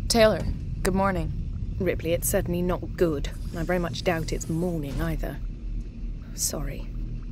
Taylor, good morning. Ripley, it's certainly not good. I very much doubt it's morning either. Sorry.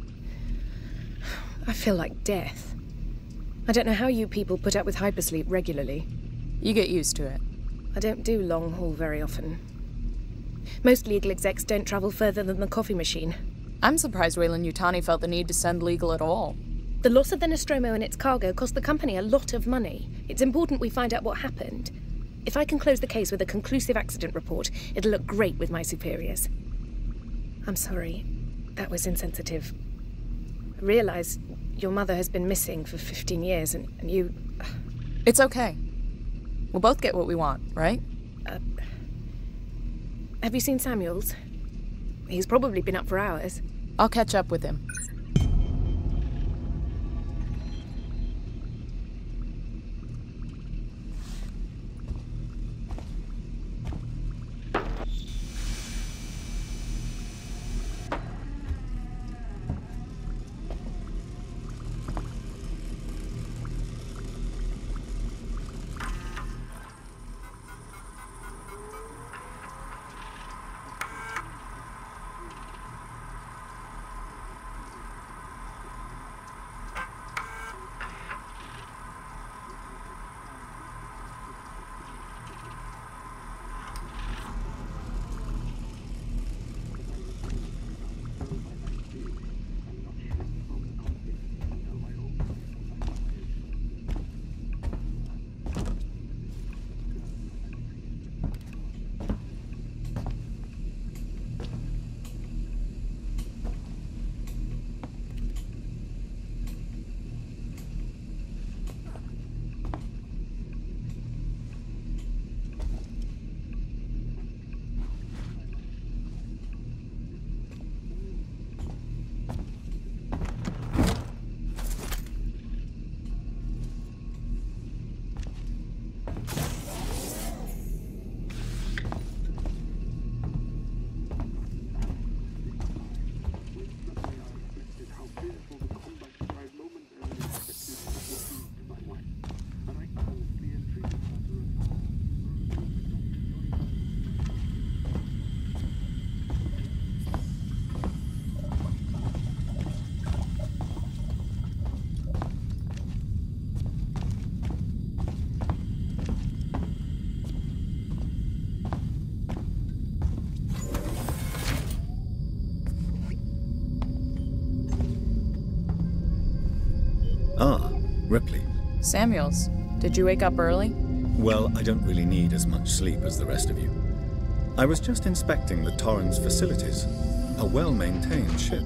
I feel like death. I don't know how you people put up with hypersleep regularly. You get used to it. I don't do long haul very often. Most legal execs don't travel further than the coffee machine. I'm surprised Weyland-Yutani felt the need to send legal at all. The loss of the Nostromo and its cargo cost the company a lot of money. It's important we find out what happened. If I can close the case with a conclusive accident report, it'll look great with my superiors. I'm sorry. That was insensitive. I realize your mother has been missing for 15 years, and you... It's okay. We'll both get what we want, right? Have you seen Samuels? He's probably been up for hours. I'll catch up with him. Ah, Ripley. Samuels, did you wake up early? Well, I don't really need as much sleep as the rest of you. I was just inspecting the Torrens facilities. A well-maintained ship.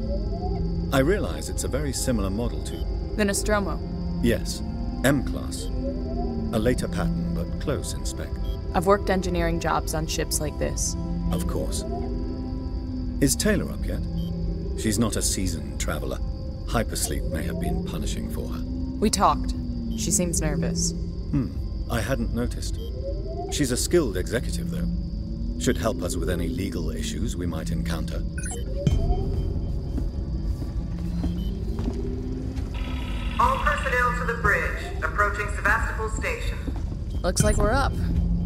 I realize it's a very similar model to... The Nostromo? Yes, M-class. A later pattern, but close in spec. I've worked engineering jobs on ships like this. Of course. Is Taylor up yet? She's not a seasoned traveler. Hypersleep may have been punishing for her. We talked. She seems nervous. I hadn't noticed. She's a skilled executive, though. Should help us with any legal issues we might encounter. All personnel to the bridge. Approaching Sevastopol Station. Looks like we're up.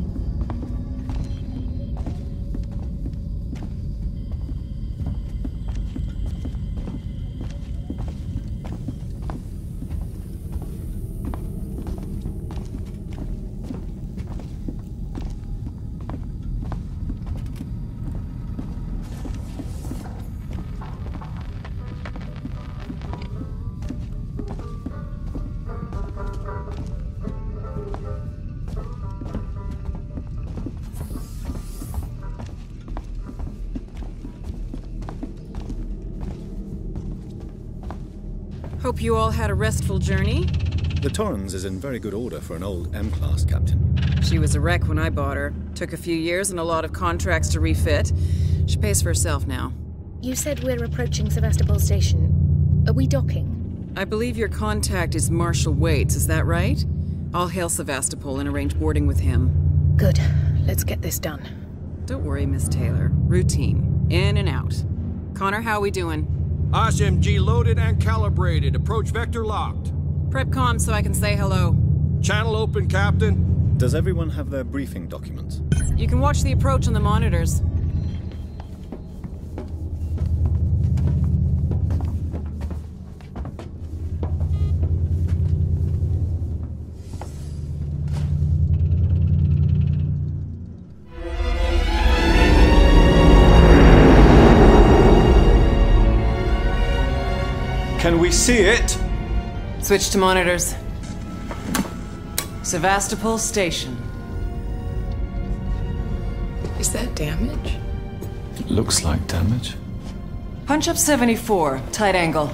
Hope you all had a restful journey. The Torrens is in very good order for an old M-class captain. She was a wreck when I bought her. Took a few years and a lot of contracts to refit. She pays for herself now. You said we're approaching Sevastopol Station. Are we docking? I believe your contact is Marshal Waits, is that right? I'll hail Sevastopol and arrange boarding with him. Good. Let's get this done. Don't worry, Miss Taylor. Routine. In and out. Connor, how we doing? SMG loaded and calibrated. Approach vector locked. Prep comm so I can say hello. Channel open, Captain. Does everyone have their briefing documents? You can watch the approach on the monitors. Can we see it? Switch to monitors. Sevastopol Station. Is that damage? It looks like damage. Punch up 74, tight angle.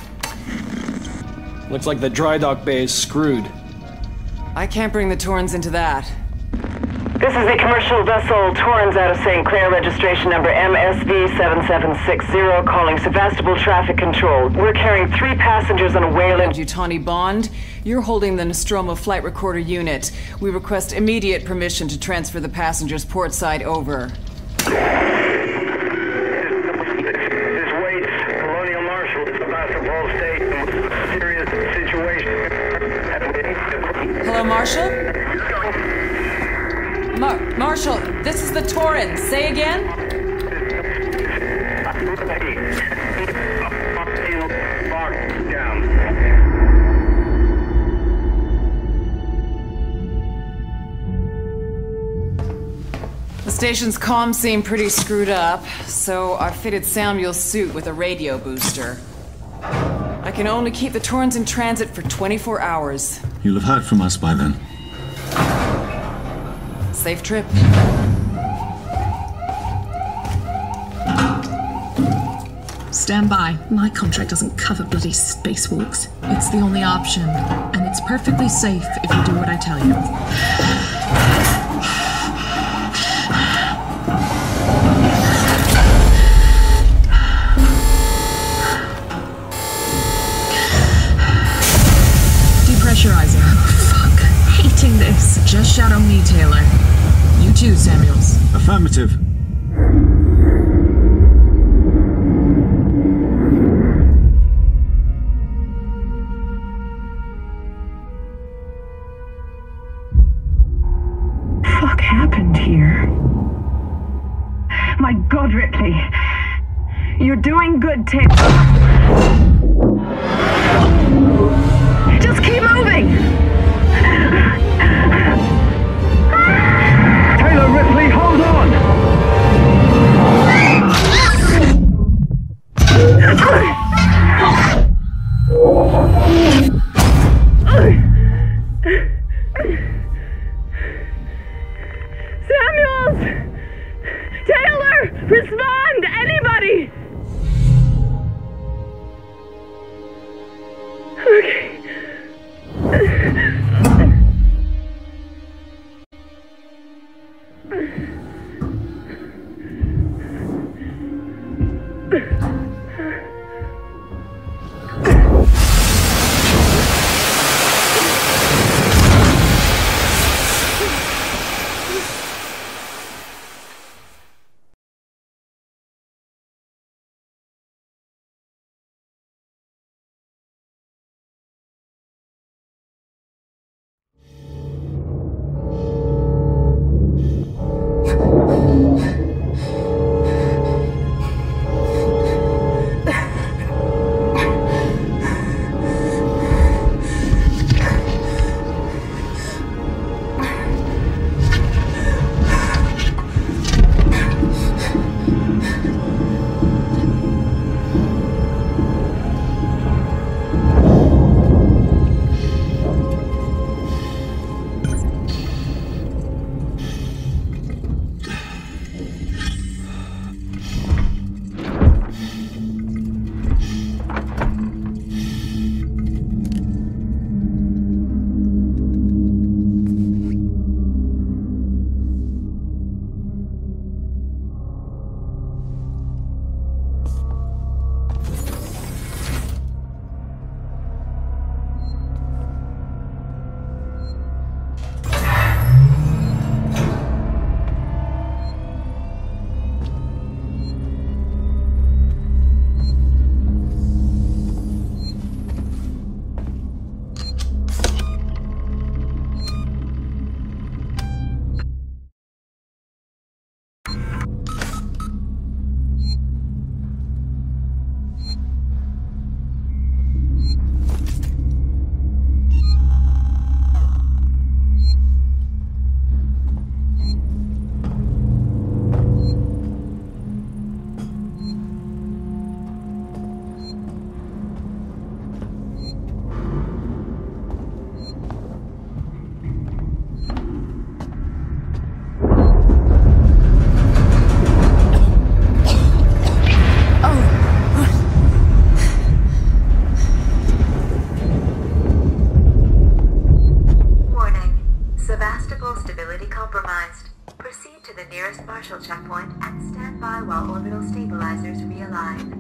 Looks like the dry dock bay is screwed. I can't bring the Torrens into that. This is the commercial vessel Torrens out of St. Clair, registration number MSV7760, calling Sevastopol Traffic Control. We're carrying 3 passengers on a Weyland-Yutani bond. You're holding the Nostromo flight recorder unit. We request immediate permission to transfer the passengers port side over. This waits Colonial Marshal, Sevastopol Station. Serious situation. Hello, Marshal? Marshal, this is the Torrens. Say again? The station's comms seem pretty screwed up, so I fitted Samuel's suit with a radio booster. I can only keep the Torrens in transit for 24 hours. You'll have heard from us by then. Safe trip. Stand by. My contract doesn't cover bloody spacewalks. It's the only option, and it's perfectly safe if you do what I tell you. Depressurizing. Fuck. Hating this. Just shadow me, Taylor. You too, Samuels. Affirmative. Fuck happened here? My God, Ripley. You're doing good, Taylor. Just keep moving! Taylor Ripley, hold on! Samuels! Taylor! Respond! Anybody! Okay. checkpoint and stand by while orbital stabilizers realign.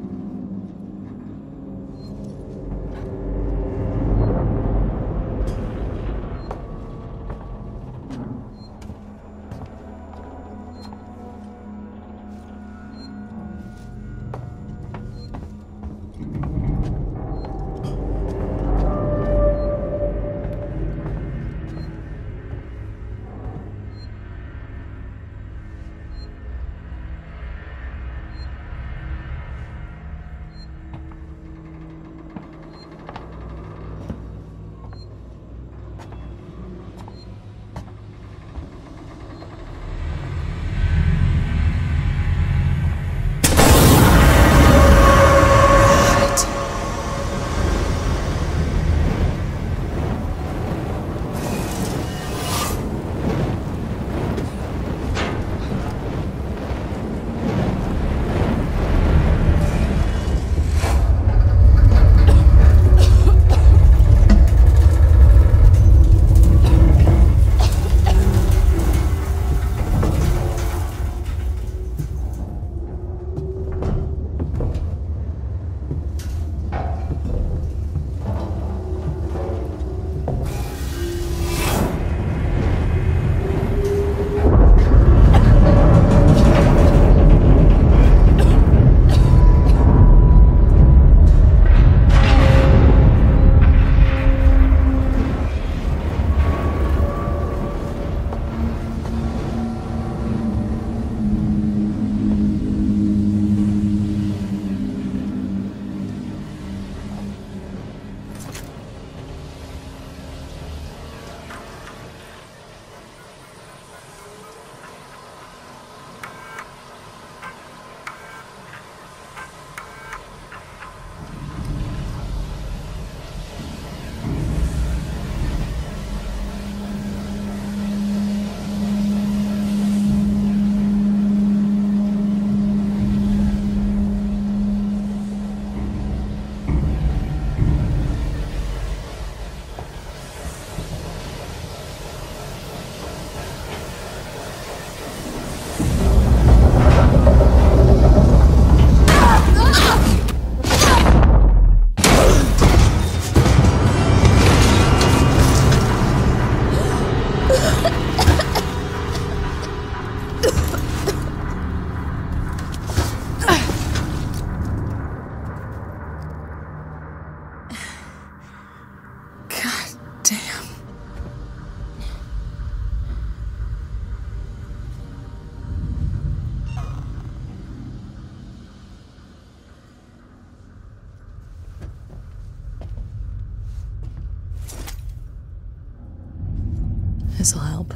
This'll help.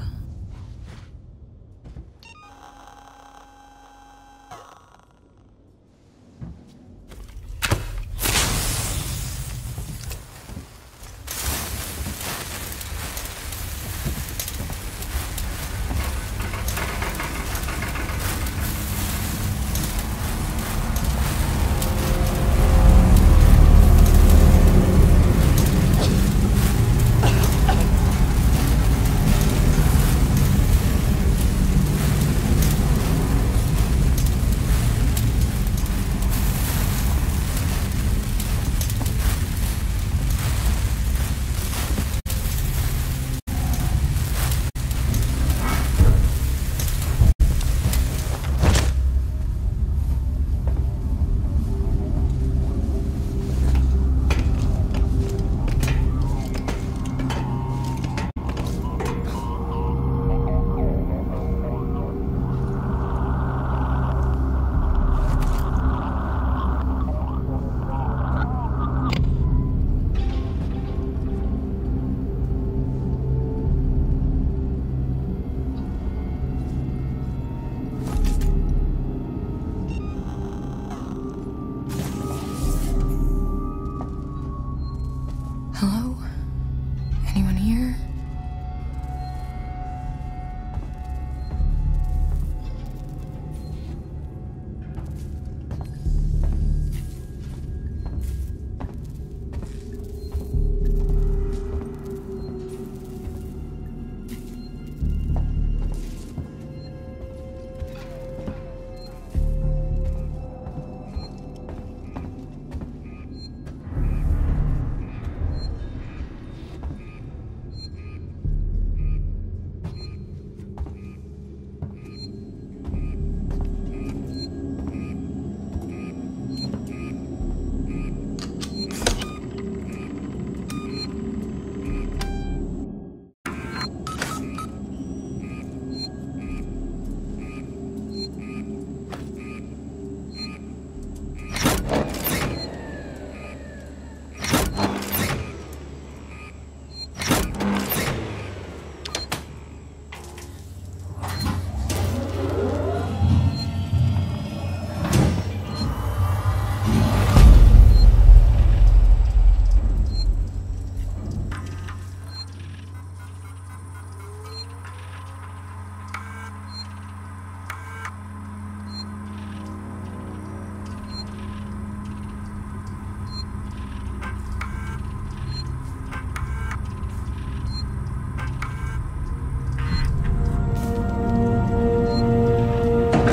Hello? Anyone here?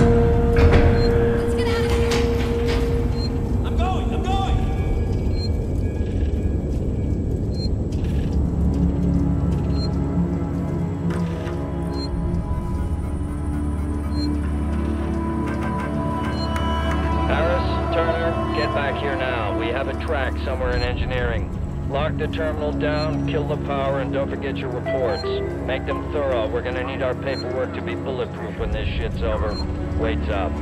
Somewhere in engineering. Lock the terminal down, kill the power, and don't forget your reports. Make them thorough. We're gonna need our paperwork to be bulletproof when this shit's over. Waits up.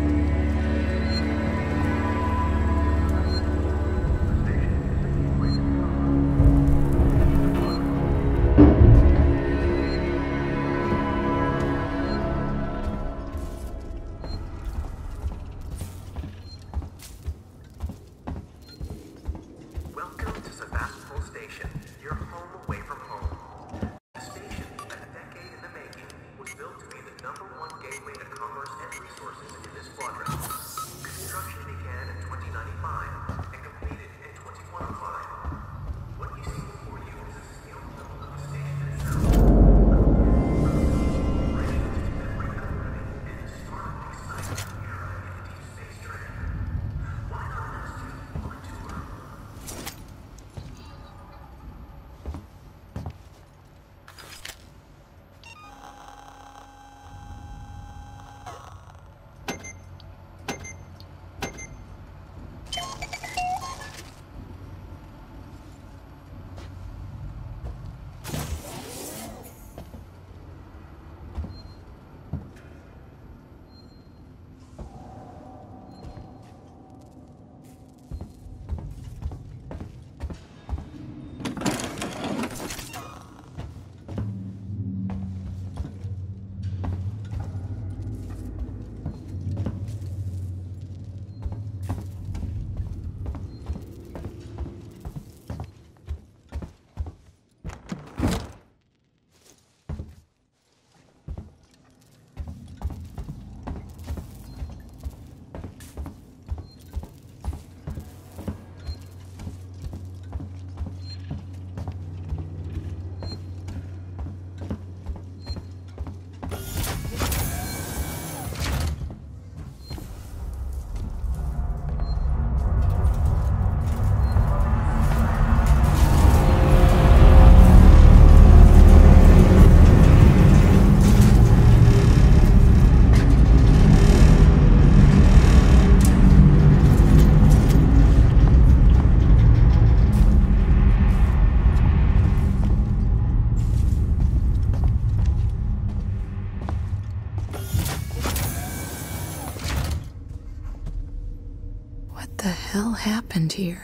Happened here?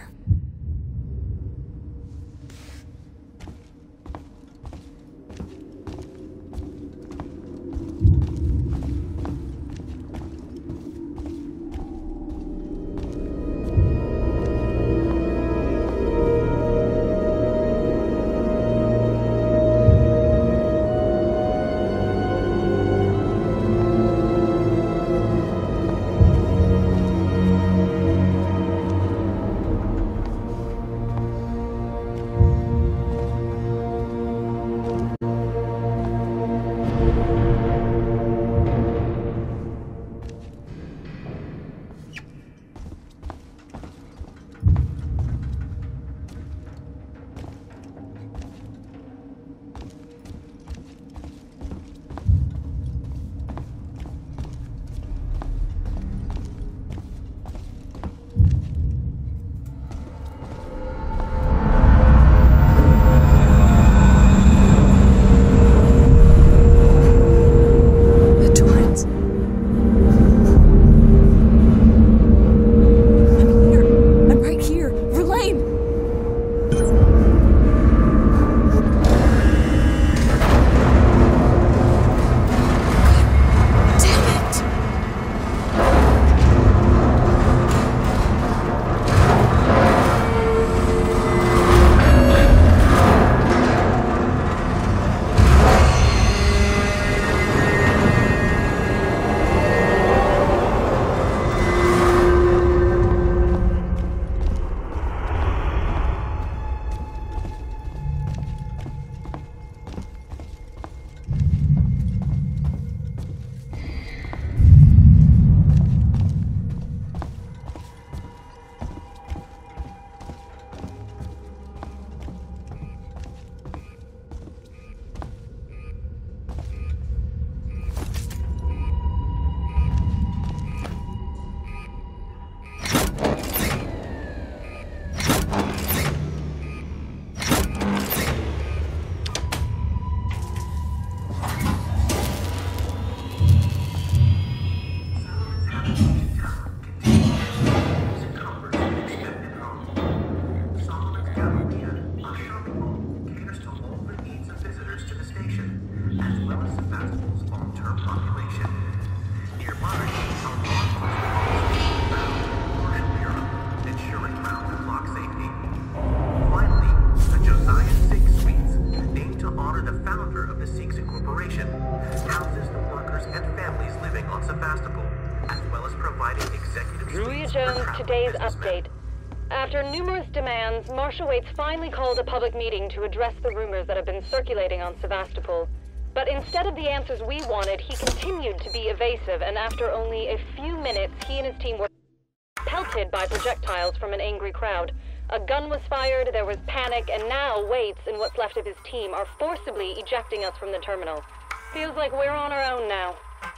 After numerous demands, Marshal Waits finally called a public meeting to address the rumors that have been circulating on Sevastopol. But instead of the answers we wanted, he continued to be evasive, and after only a few minutes, he and his team were pelted by projectiles from an angry crowd. A gun was fired, there was panic, and now Waits and what's left of his team are forcibly ejecting us from the terminal. Feels like we're on our own now.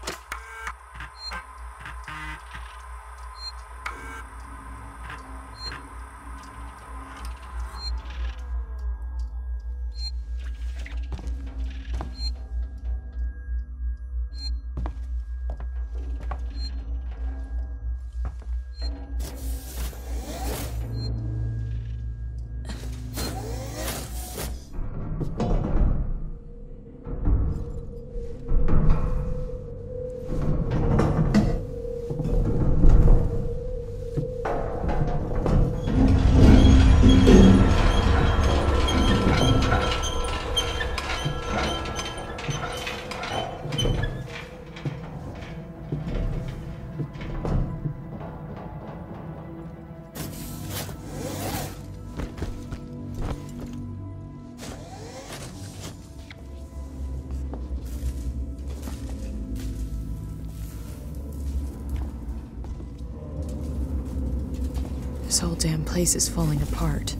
This whole damn place is falling apart.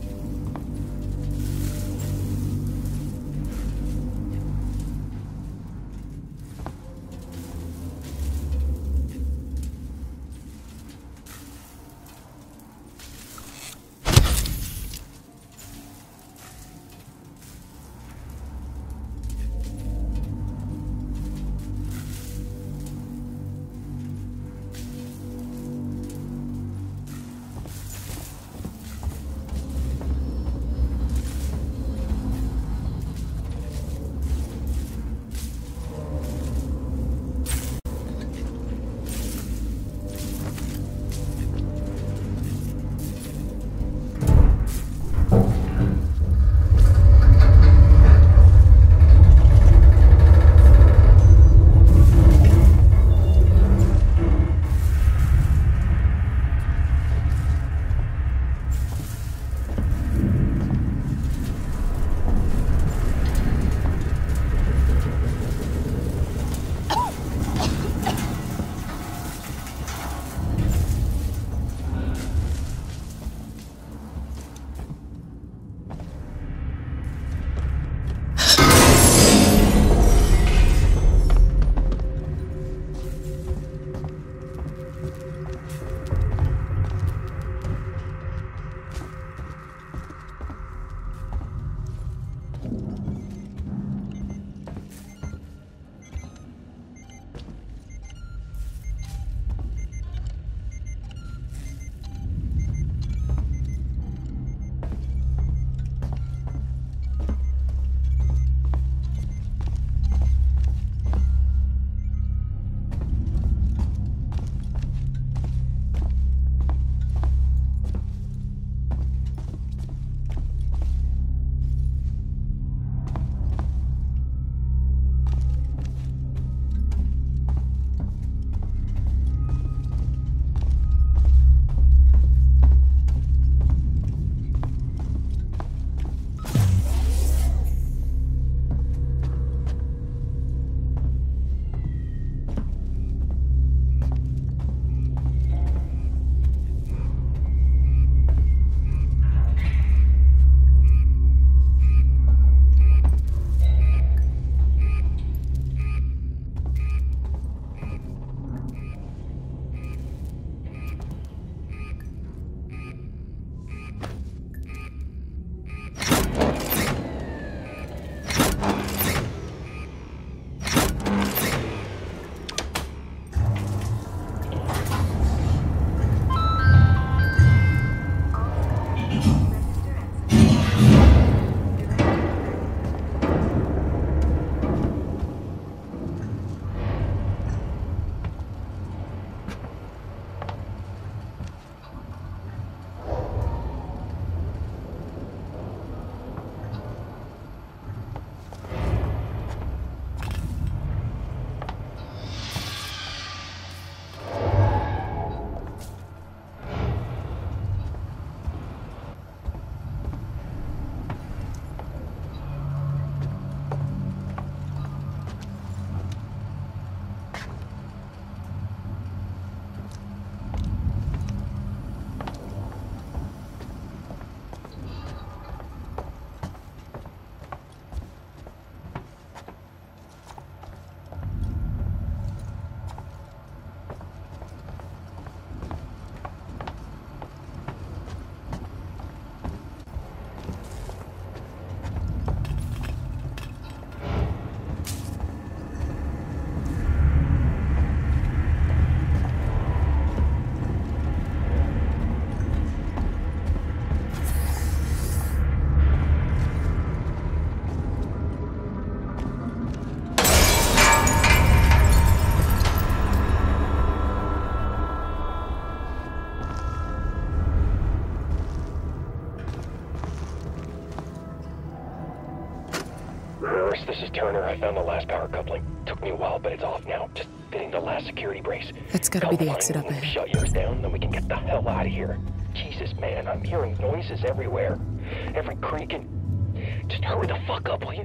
this is Turner. I found the last power coupling. Took me a while, but it's off now. Just fitting the last security brace. That's gotta be the exit up ahead. Shut yours down, then we can get the hell out of here. Jesus, man, I'm hearing noises everywhere. Every creak and... Just hurry the fuck up, will you?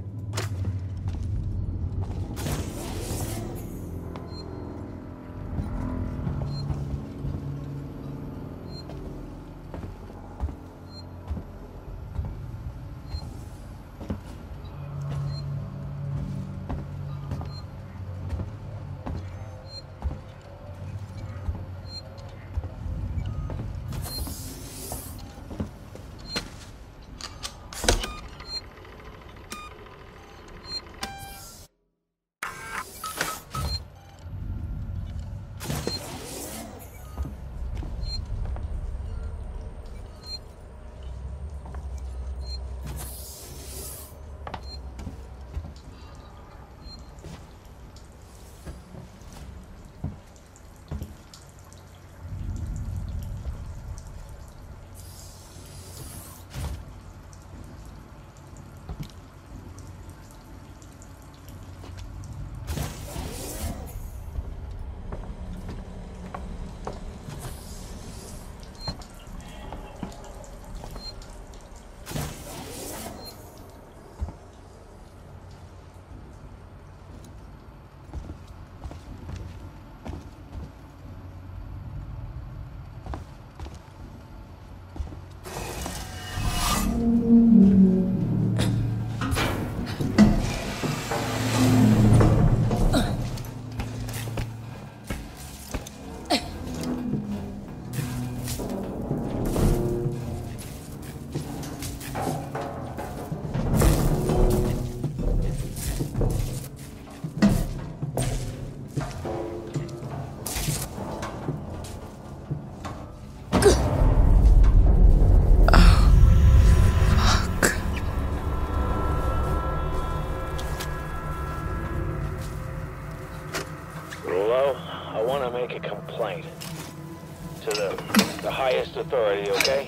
Authority, okay?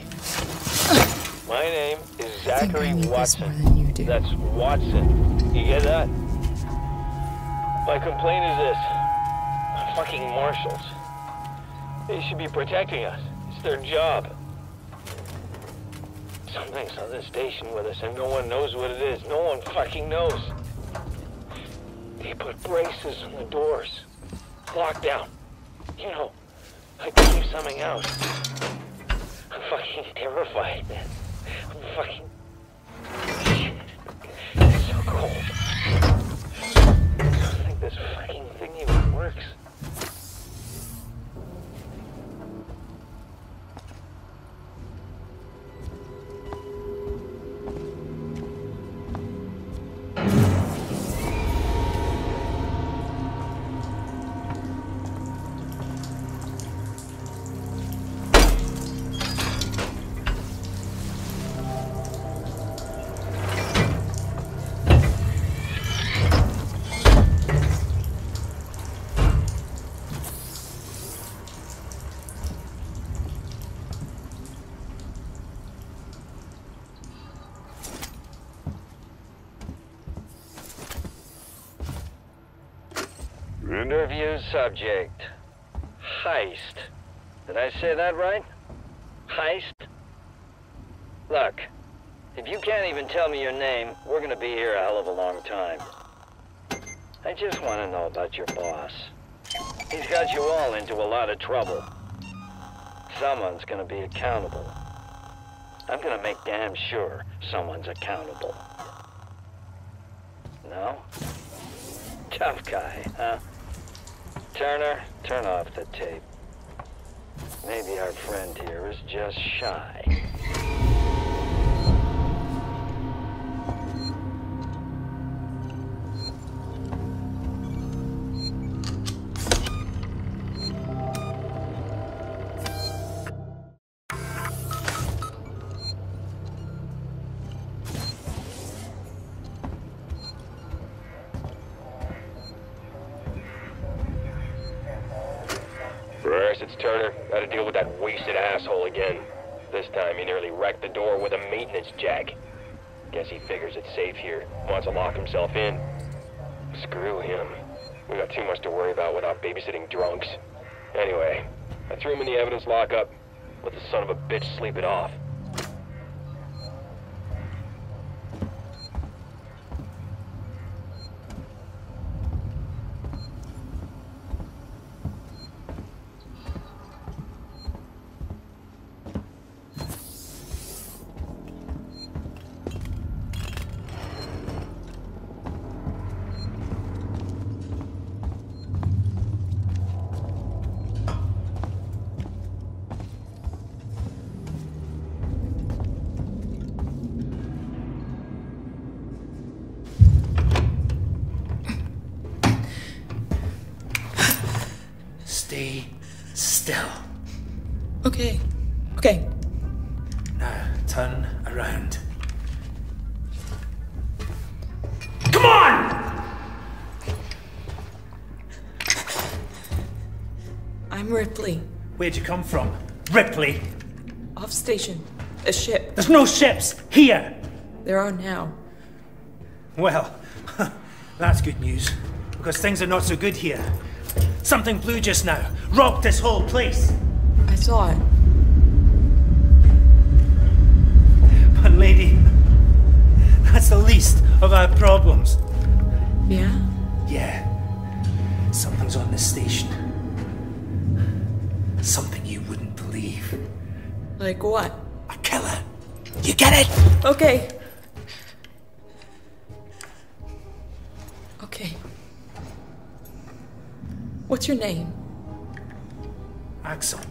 My name is Zachary Watson. That's Watson. You get that? My complaint is this. Fucking marshals. They should be protecting us. It's their job. Something's on this station with us and no one knows what it is. No one fucking knows. They put braces on the doors. Lockdown. You know, I could leave something out. I'm fucking terrified, man. I'm fucking... It's so cold. I don't think this fucking thing even works. Interview subject. Heist. Did I say that right? Heist? Look, if you can't even tell me your name, we're gonna be here a hell of a long time. I just want to know about your boss. He's got you all into a lot of trouble. Someone's gonna be accountable. I'm gonna make damn sure someone's accountable. No? Tough guy, huh? Turner, turn off the tape. Maybe our friend here is just shy. It's Turner. Gotta deal with that wasted asshole again. This time he nearly wrecked the door with a maintenance jack. Guess he figures it's safe here. Wants to lock himself in. Screw him. We got too much to worry about without babysitting drunks. Anyway, I threw him in the evidence lockup. Let the son of a bitch sleep it off. Stay still. Okay. Okay. Now, turn around. Come on! I'm Ripley. Where'd you come from? Ripley? Off station. A ship. There's no ships here! There are now. Well, that's good news. Because things are not so good here. Something blue just now. Rocked this whole place. I saw it. But lady, that's the least of our problems. Yeah? Yeah. Something's on this station. Something you wouldn't believe. Like what? A killer. You get it? Okay. Okay. What's your name? Axel.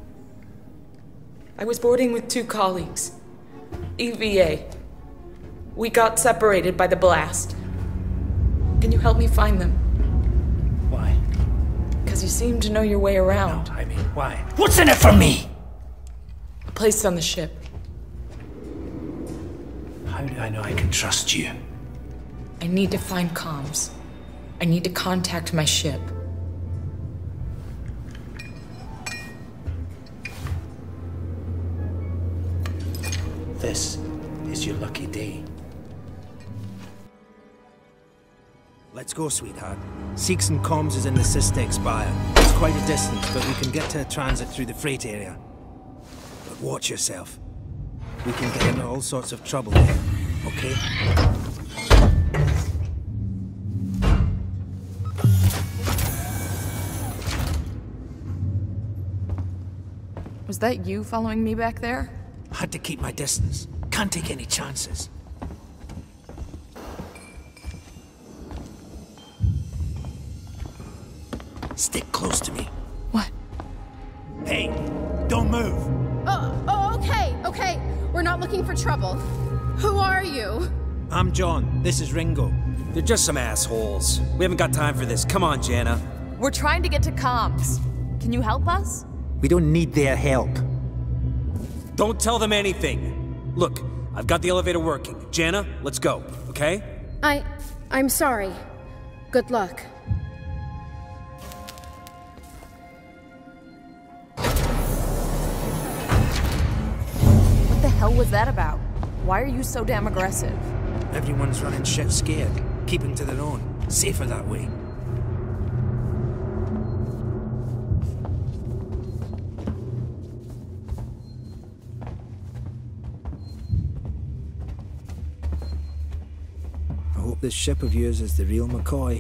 I was boarding with 2 colleagues. EVA. We got separated by the blast. Can you help me find them? Why? Because you seem to know your way around. No, I mean, why? What's in it for me? A place on the ship. How do I know I can trust you? I need to find comms. I need to contact my ship. This is your lucky day. Let's go, sweetheart. Seegson.Comms is in the Systech Spire. It's quite a distance, but we can get to a transit through the freight area. But watch yourself. We can get into all sorts of trouble here, okay? Was that you following me back there? Had to keep my distance. Can't take any chances. Stick close to me. What? Hey, don't move. Okay. We're not looking for trouble. Who are you? I'm John. This is Ringo. They're just some assholes. We haven't got time for this. Come on, Jana. We're trying to get to comms. Can you help us? We don't need their help. Don't tell them anything. Look, I've got the elevator working. Jana, let's go, okay? I'm sorry. Good luck. What the hell was that about? Why are you so damn aggressive? Everyone's running shit scared, keeping to their own. Safer that way. I hope this ship of yours is the real McCoy.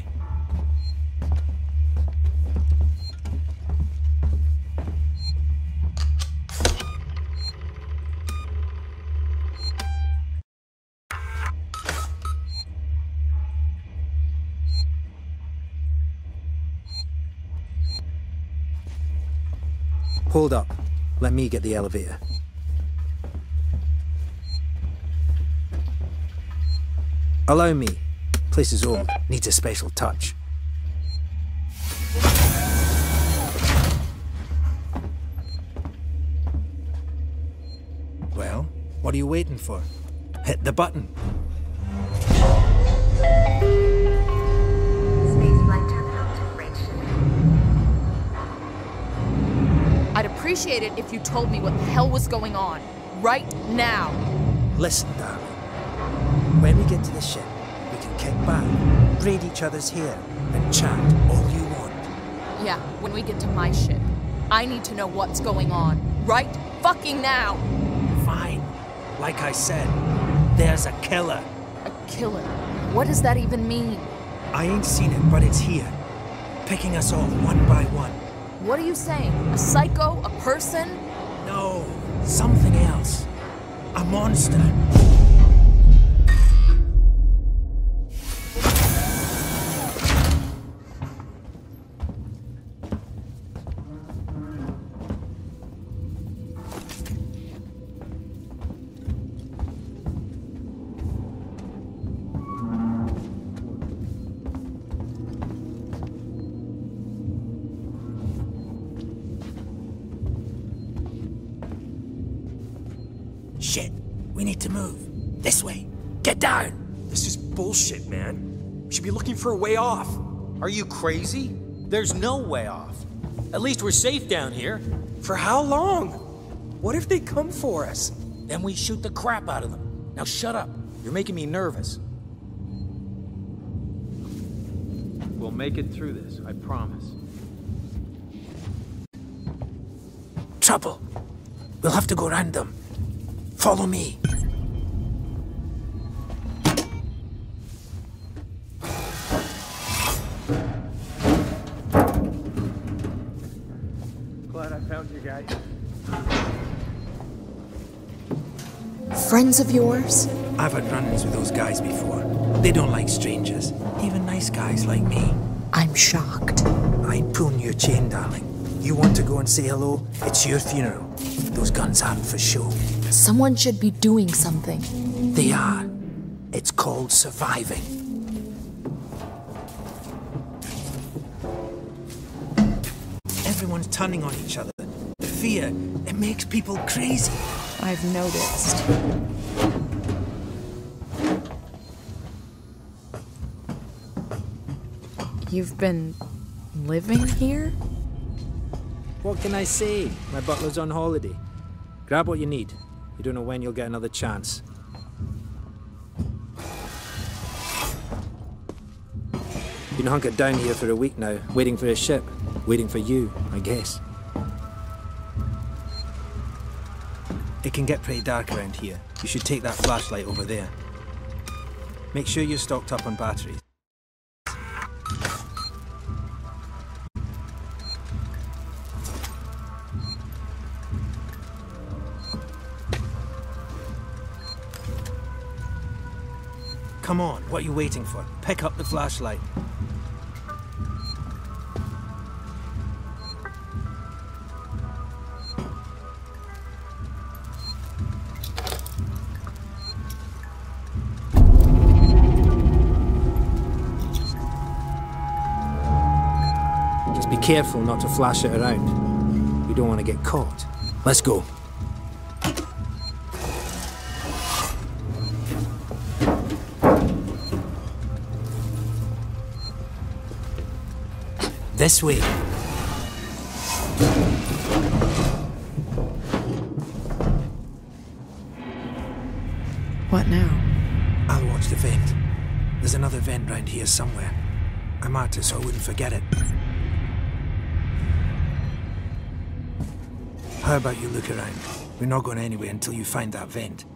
Hold up. Let me get the elevator. Allow me. Place is old. Needs a special touch. Well, what are you waiting for? Hit the button. I'd appreciate it if you told me what the hell was going on. Right now. Listen, darling. When we get to the ship, we can kick back, braid each other's hair, and chat all you want. Yeah, when we get to my ship, I need to know what's going on. Right fucking now! Fine. Like I said, there's a killer. A killer? What does that even mean? I ain't seen it, but it's here. Picking us off one by one. What are you saying? A psycho? A person? No, something else. A monster. Shit, we need to move. This way. Get down! This is bullshit, man. We should be looking for a way off. Are you crazy? There's no way off. At least we're safe down here. For how long? What if they come for us? Then we shoot the crap out of them. Now shut up. You're making me nervous. We'll make it through this, I promise. Trouble. We'll have to go round them. Follow me. Glad I found you guys. Friends of yours? I've had run-ins with those guys before. They don't like strangers. Even nice guys like me. I'm shocked. I ain't pulling your chain, darling. You want to go and say hello? It's your funeral. Those guns aren't for show. Someone should be doing something. They are. It's called surviving. Everyone's turning on each other. The fear, it makes people crazy. I've noticed. You've been living here? What can I say? My butler's on holiday. Grab what you need. You don't know when you'll get another chance. Been hunkered down here for a week now, waiting for a ship. Waiting for you, I guess. It can get pretty dark around here. You should take that flashlight over there. Make sure you're stocked up on batteries. Come on, what are you waiting for? Pick up the flashlight. Just be careful not to flash it around. You don't want to get caught. Let's go. This way. What now? I'll watch the vent. There's another vent round here somewhere. I marked it so I wouldn't forget it. How about you look around? We're not going anywhere until you find that vent.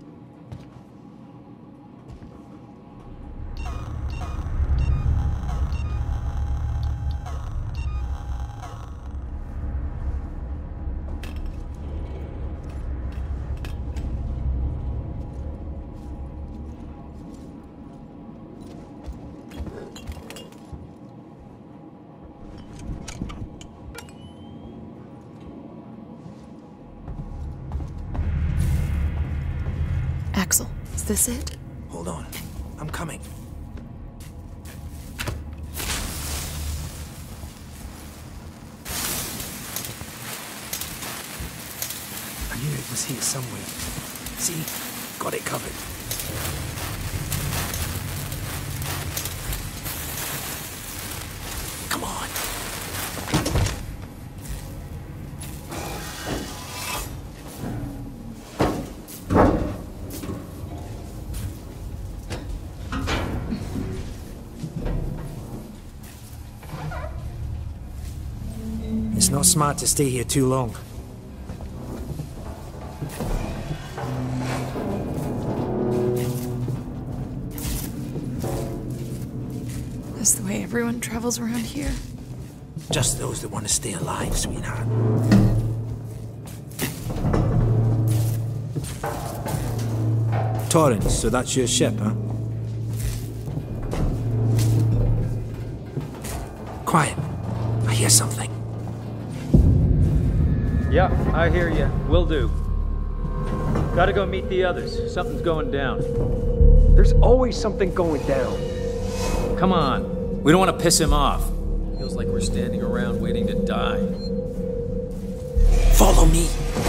Axel, is this it? Hold on. I'm coming. I knew it was here somewhere. See? Got it covered. Come on. Not smart to stay here too long. That's the way everyone travels around here. Just those that want to stay alive, sweetheart. Torrance, so that's your ship, huh? Quiet. I hear something. Yeah, I hear you. Will do. Gotta go meet the others. Something's going down. There's always something going down. Come on. We don't want to piss him off. Feels like we're standing around waiting to die. Follow me.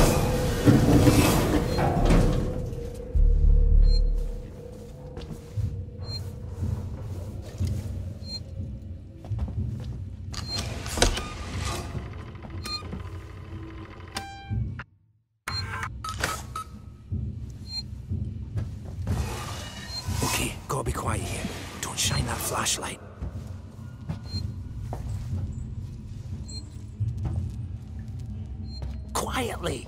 Okay, gotta be quiet here. Don't shine that flashlight. Quietly.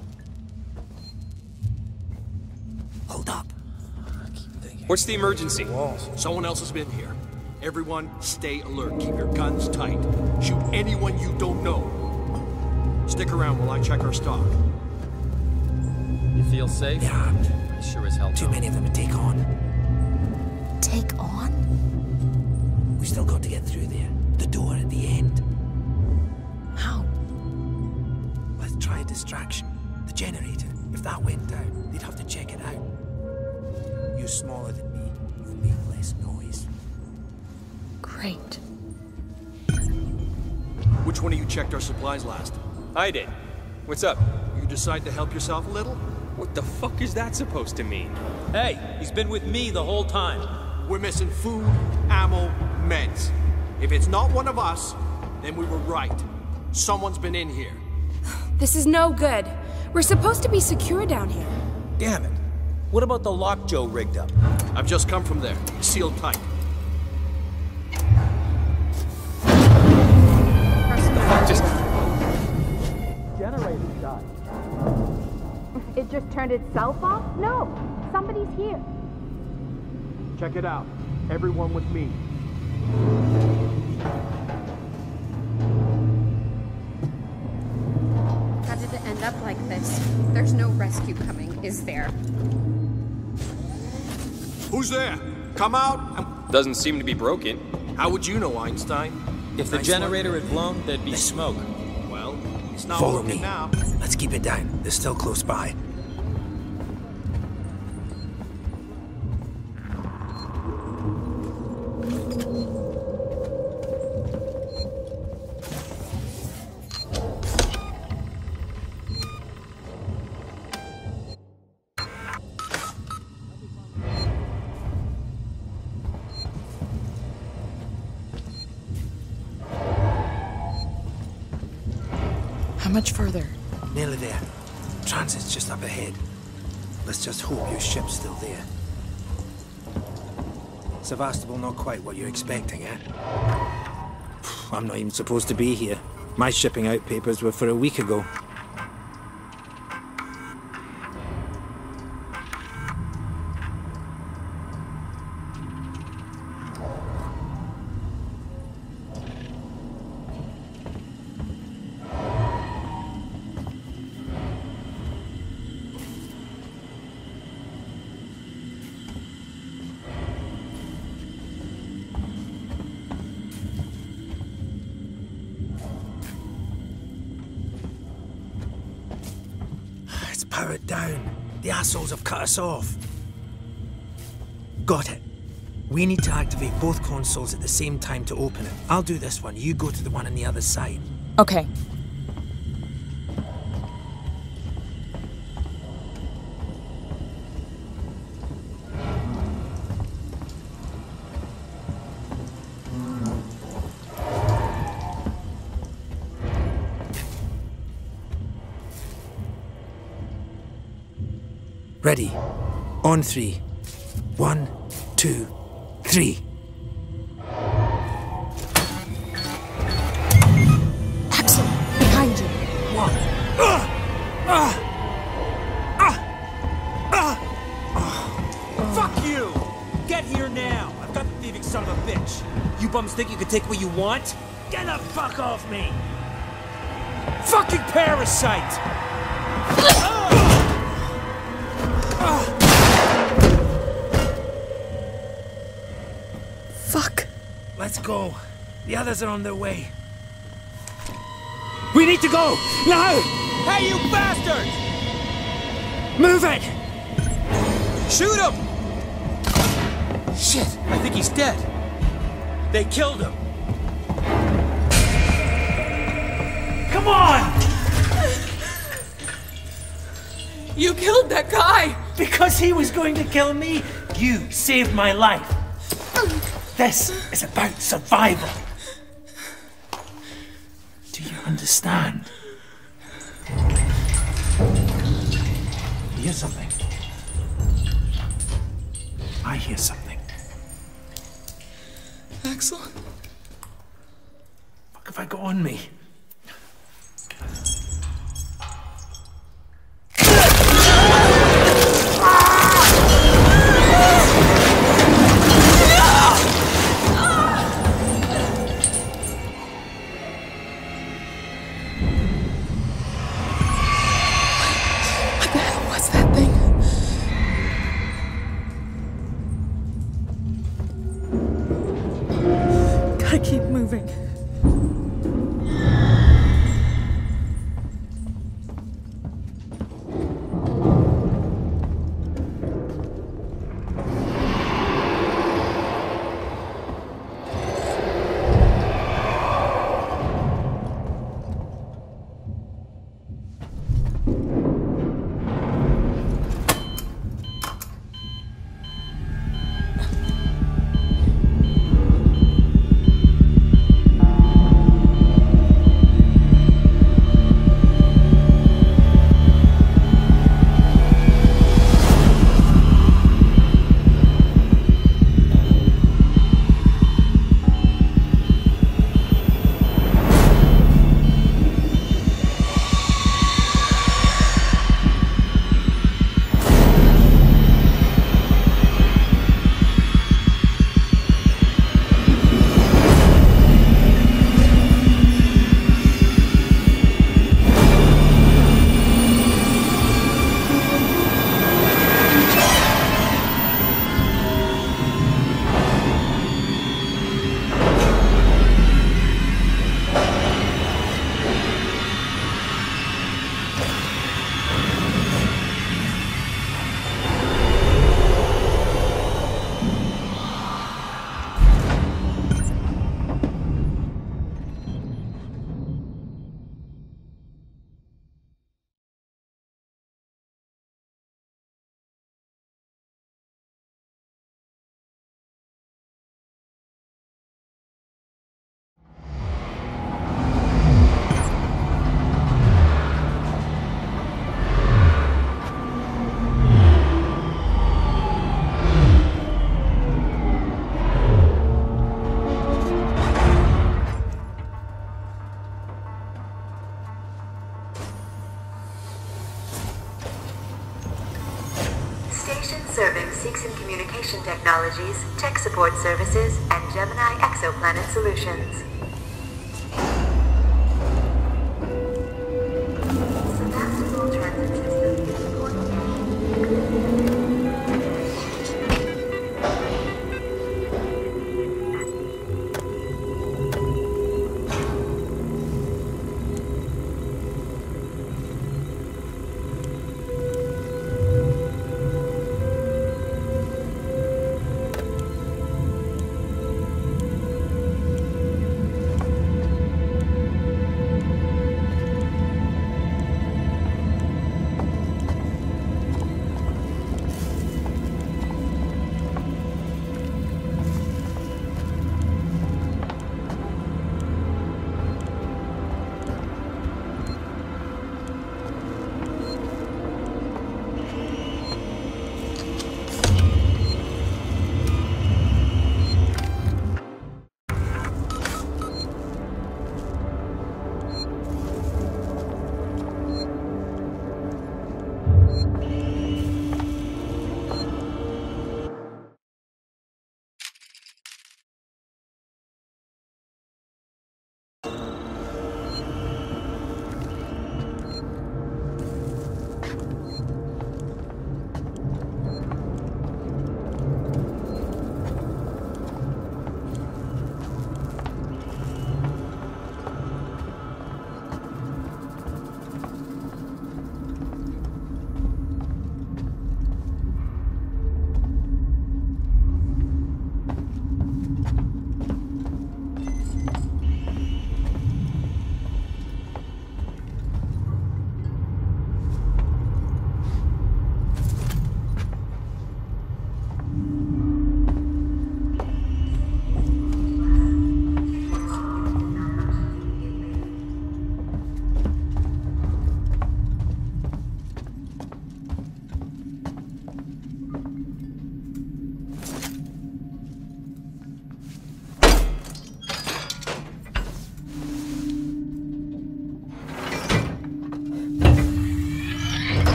Hold up. What's the emergency? Someone else has been here. Everyone, stay alert. Keep your guns tight. Shoot anyone you don't know. Stick around while I check our stock. You feel safe? Yeah. I sure as hell don't. Too many of them to take on. Take on? We still got to get through there. The door at the end. How? Let's try a distraction. The generator. If that went down, they'd have to check it out. You're smaller than me. You'll make less noise. Great. Which one of you checked our supplies last? I did. What's up? You decide to help yourself a little? What the fuck is that supposed to mean? Hey, he's been with me the whole time. We're missing food, ammo, meds. If it's not one of us, then we were right. Someone's been in here. This is no good. We're supposed to be secure down here. Damn it. What about the lock Joe rigged up? I've just come from there. Sealed tight. Just... Generator died. It just turned itself off? No. Somebody's here. Check it out. Everyone with me. How did it end up like this? There's no rescue coming, is there? Who's there? Come out. Doesn't seem to be broken. How would you know, Einstein? If the generator had blown, there'd be smoke. Well, it's not Follow working me. now. Let's keep it down. They're still close by. How much further? Nearly there. Transit's just up ahead. Let's just hope your ship's still there. Sevastopol not quite what you're expecting, eh? I'm not even supposed to be here. My shipping out papers were for a week ago. Powered down. The assholes have cut us off. Got it. We need to activate both consoles at the same time to open it. I'll do this one. You go to the one on the other side. Okay. Ready. On 3. 1, 2, 3. Axel, behind you. Fuck you! Get here now! I've got the thieving son of a bitch! You bums think you can take what you want? Get the fuck off me! Fucking parasite! Fuck. Let's go. The others are on their way. We need to go! Now! Hey, you bastard! Move it! Shoot him! Shit, I think he's dead. They killed him. Come on! You killed that guy! Because he was going to kill me, you saved my life. This is about survival. Do you understand? You hear something? I hear something. Axel? Fuck have I got on me? Keep moving. Serving Seegson Communication Technologies, Tech Support Services, and Gemini Exoplanet Solutions. Sebastopol Transit System is reporting.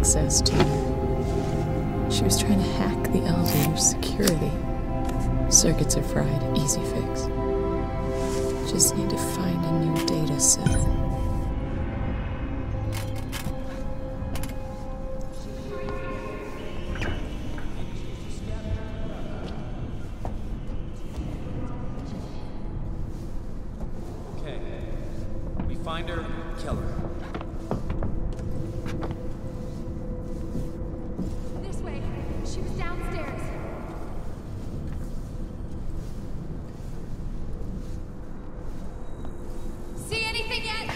access to. She was trying to hack the elevator security. Circuits are fried, easy fix. Just need to find a new data set. Okay. We find her, kill her. This way. She was downstairs. See anything yet?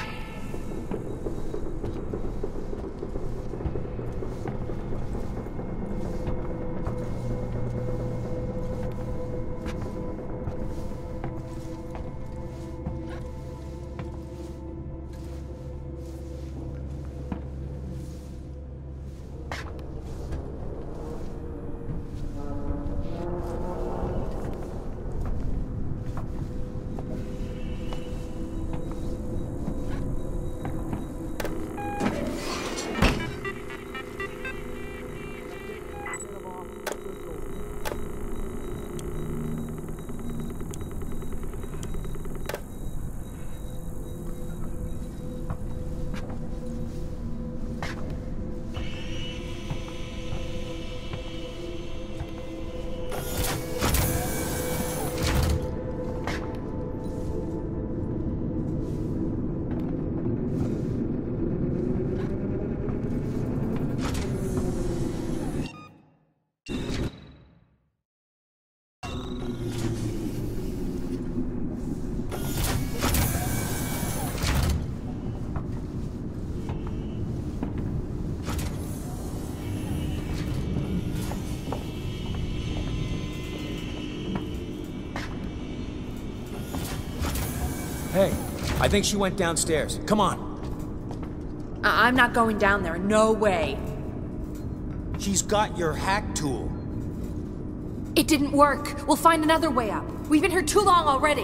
Hey, I think she went downstairs. Come on. I'm not going down there, no way. She's got your hack tool. It didn't work. We'll find another way up. We've been here too long already.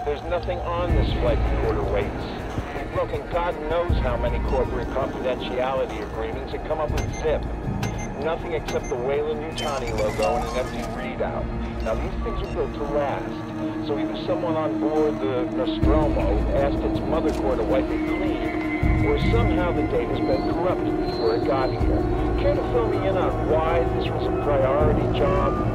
There's nothing on this flight recorder, Waits. We've broken God knows how many corporate confidentiality agreements and come up with zip. Nothing except the Weyland-Yutani logo and an empty readout. Now, these things are built to last. So either someone on board the Nostromo asked its mother core to wipe it clean, or somehow the data's been corrupted before it got here. Care to fill me in on why this was a priority job?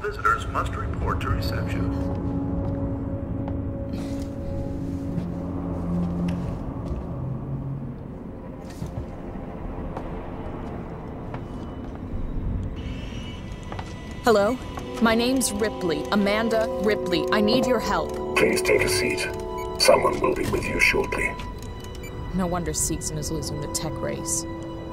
visitors must report to reception. Hello? My name's Ripley, Amanda Ripley. I need your help. Please take a seat. Someone will be with you shortly. No wonder Seegson is losing the tech race.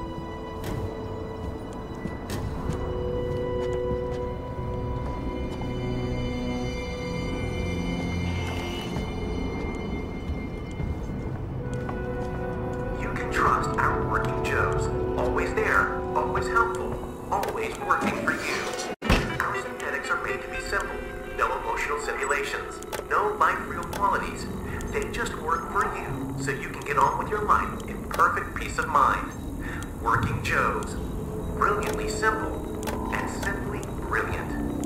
You can trust our working Joes. Always there, always helpful, always working for you. Our synthetics are made to be simple. No emotional simulations, no life-real qualities. They just work for you, so you can get on with your life in perfect peace of mind. Working Joes. Brilliantly simple, and simply brilliant.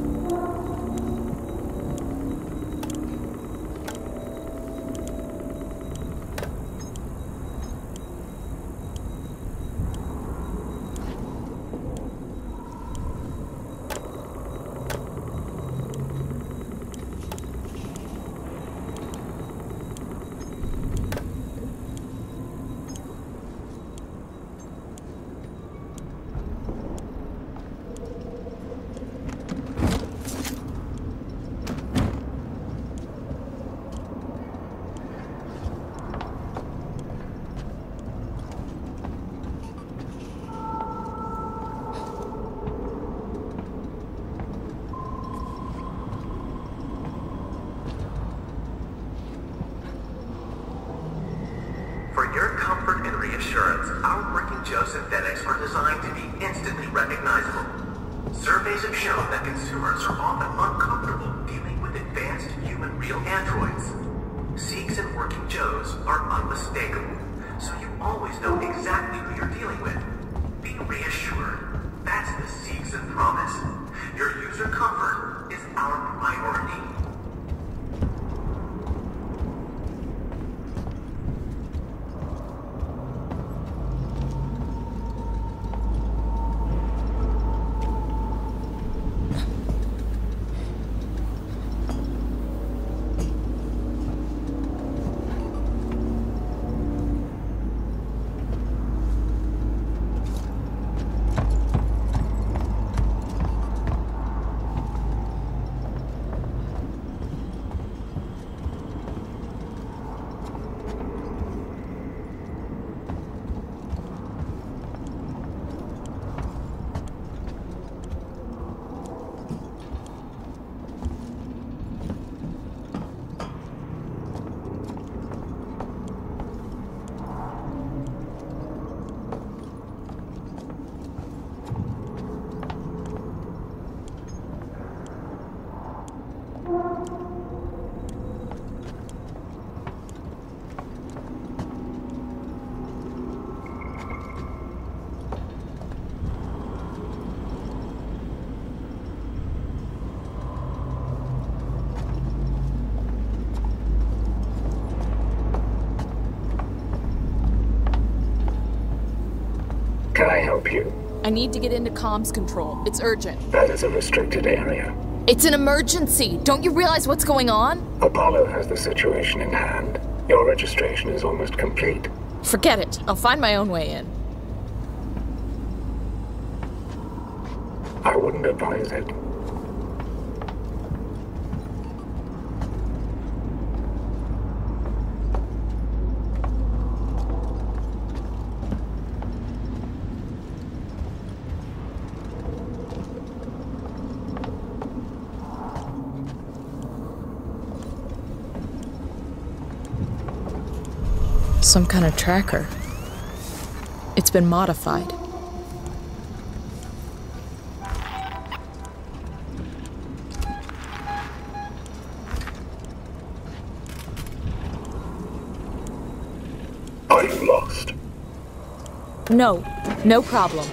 For your comfort and reassurance, our working Joe synthetics are designed to be instantly recognizable. Surveys have shown that consumers are often uncomfortable dealing with advanced human real androids. Seegson working Joes are unmistakable, so you always know exactly who you're dealing with. Be reassured. That's the Seegson promise. Your user comfort is our priority. Can I help you? I need to get into comms control. It's urgent. That is a restricted area. It's an emergency! Don't you realize what's going on? Apollo has the situation in hand. Your registration is almost complete. Forget it. I'll find my own way in. I wouldn't advise it. Some kind of tracker. It's been modified. Are you lost? No, no problem.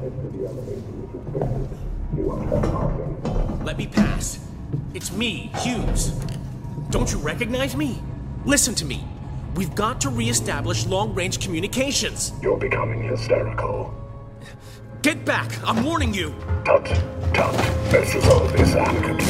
Let me pass. It's me, Hughes. Don't you recognize me? Listen to me. We've got to re-establish long-range communications. You're becoming hysterical. Get back! I'm warning you! Tut, tut. Let's resolve this amicably.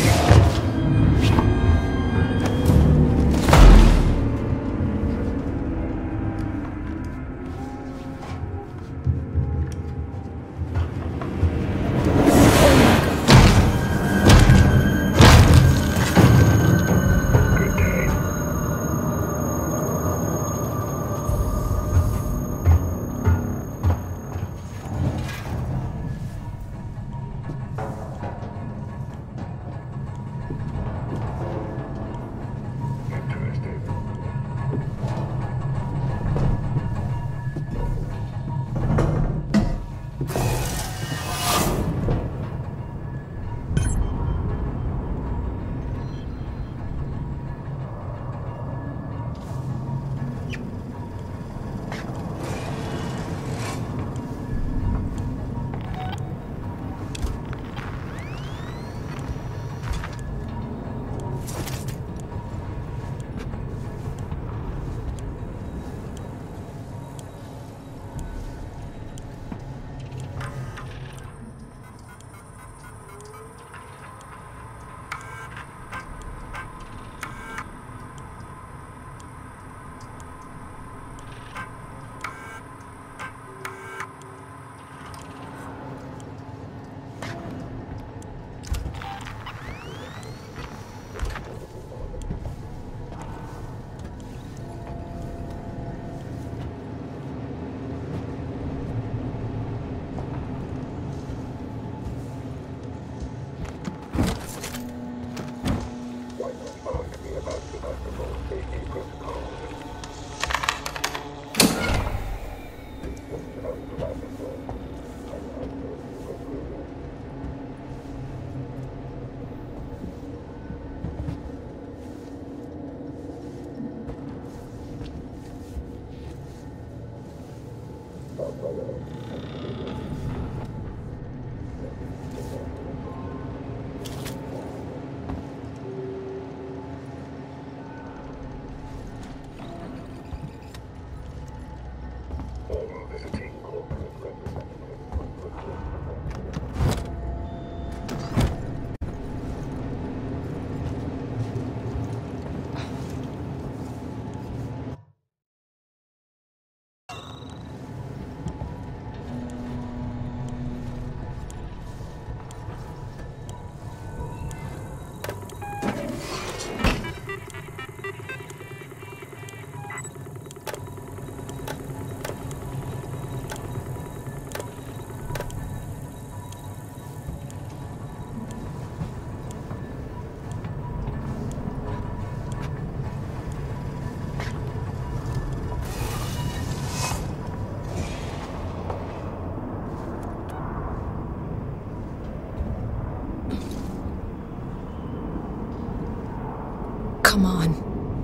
Come on.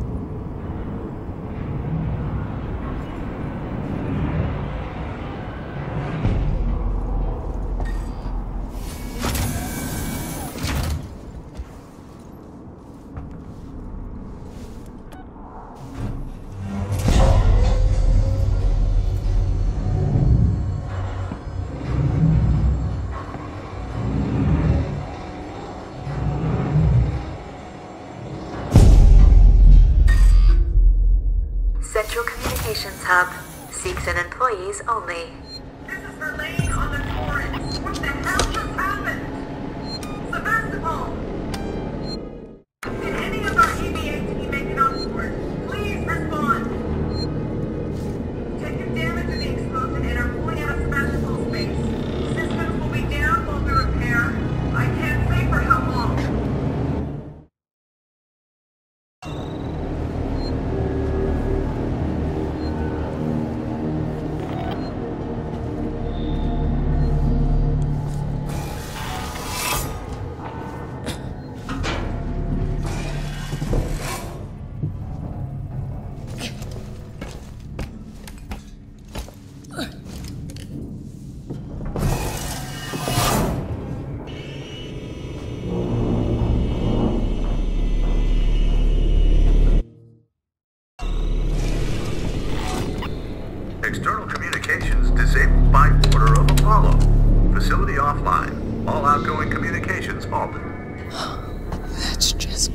Central Communications Hub. Seegson employees only. This is Verlaine on the Torrens. What the hell just happened? Sevastopol! Did any of our EVA team make it on board? Please respond. Taking damage of the explosion and are pulling out of Sevastopol space. Systems will be down while we repair. I can't say for how long.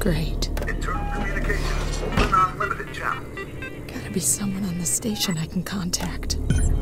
Great. Internal communications open on limited channels. Gotta be someone on the station I can contact.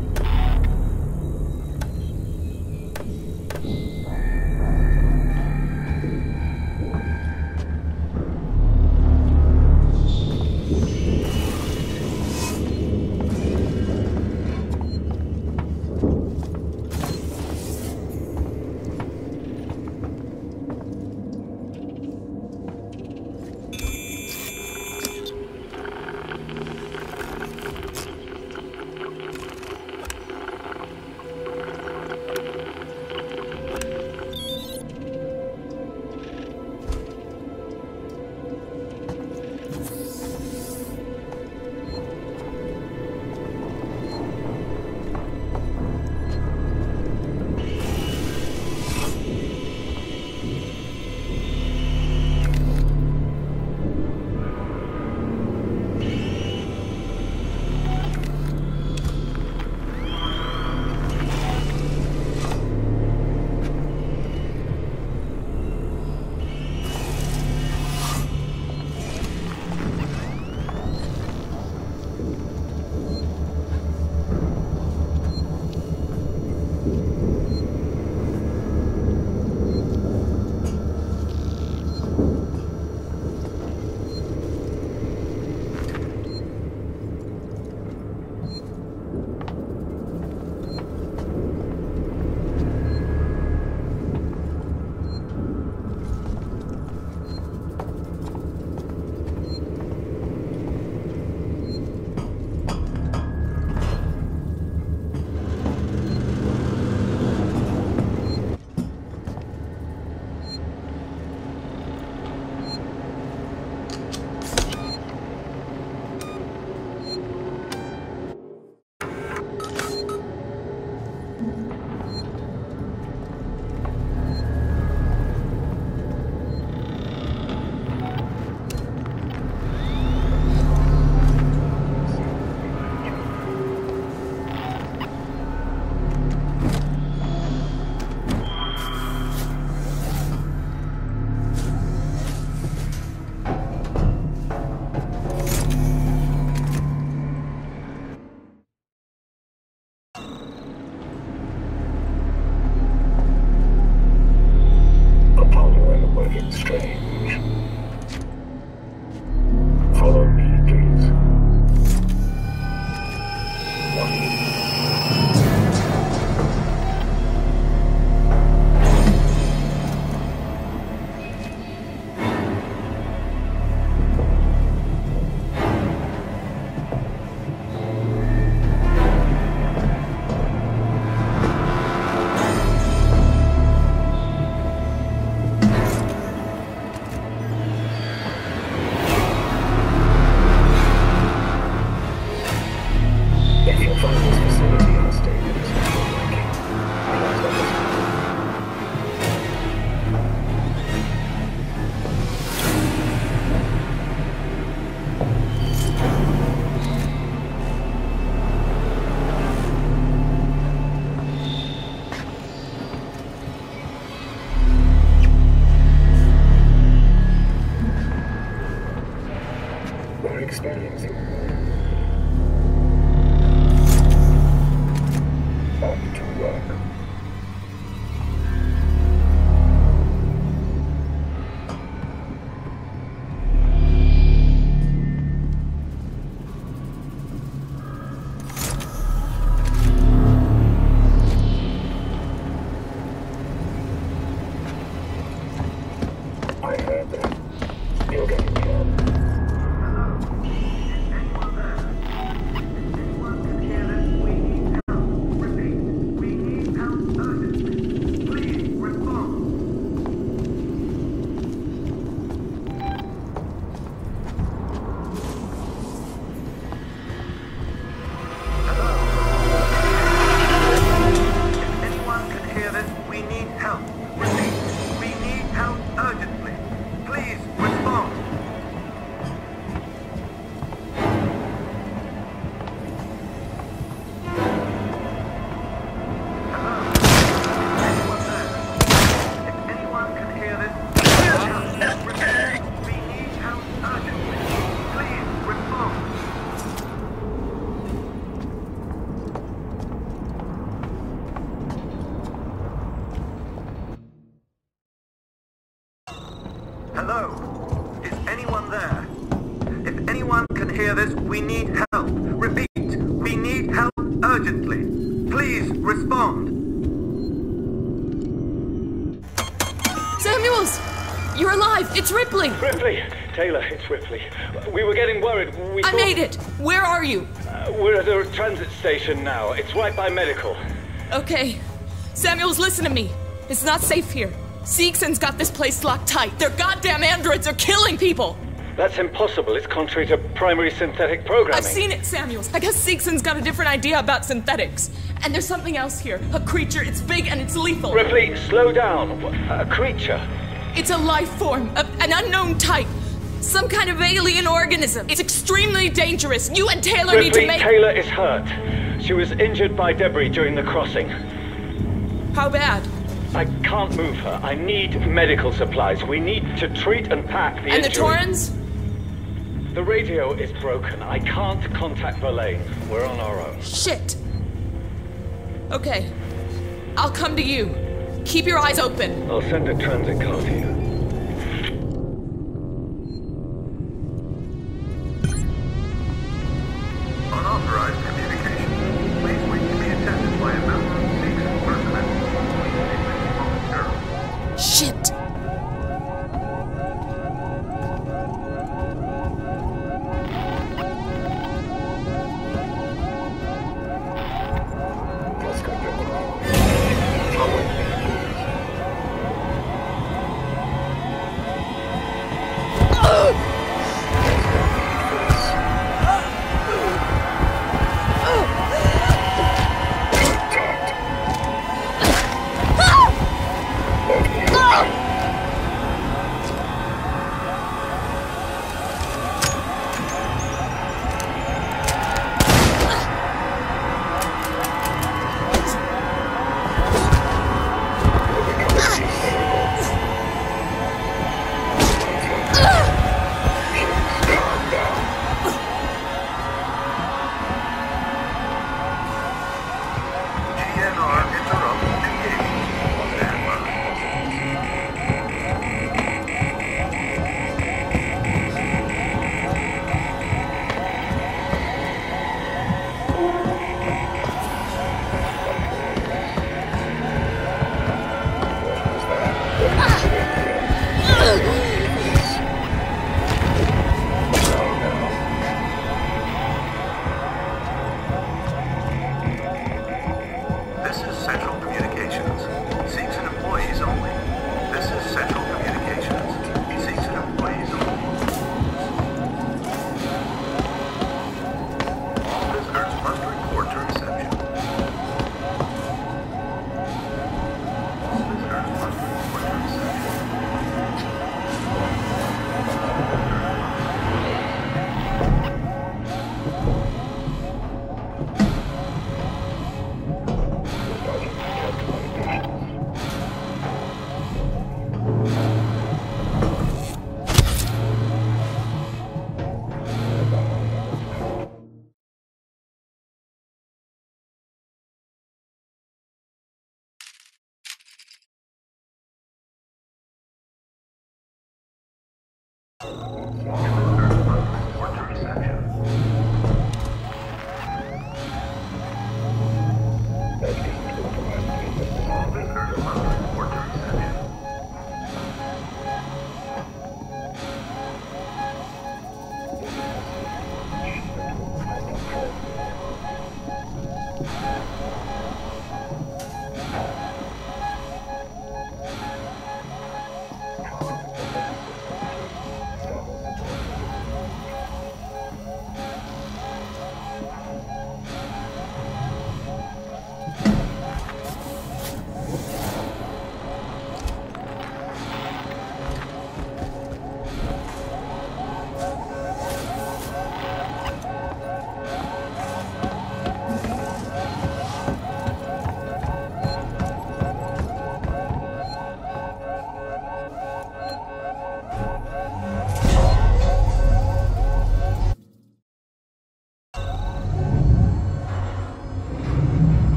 experiencing. Back to work. I heard that. You're getting killed. Anyone can hear this? We need help. Repeat, we need help urgently. Please Hello? Is anyone there? If anyone can hear this, we need help. Repeat, we need help urgently. Please respond. Samuels! You're alive! It's Ripley! Ripley! Taylor, it's Ripley. We were getting worried. I made it! Where are you? We're at a transit station now. It's right by medical. Okay. Samuels, listen to me. It's not safe here. Seegson's got this place locked tight. Their goddamn androids are killing people! That's impossible. It's contrary to primary synthetic programming. I've seen it, Samuels. I guess Seegson's got a different idea about synthetics. And there's something else here. A creature. It's big and it's lethal. Ripley, slow down. A creature? It's a life form. An unknown type. Some kind of alien organism. It's extremely dangerous. You and Taylor Ripley, need to make... Taylor is hurt. She was injured by debris during the crossing. How bad? I can't move her. I need medical supplies. We need to treat and pack the And injury. the Torrens? The radio is broken. I can't contact Verlaine. We're on our own. Shit. Okay. I'll come to you. Keep your eyes open. I'll send a transit car to you. Unauthorized communication. Please wait to be attended by a member of Seegson personnel. Shit!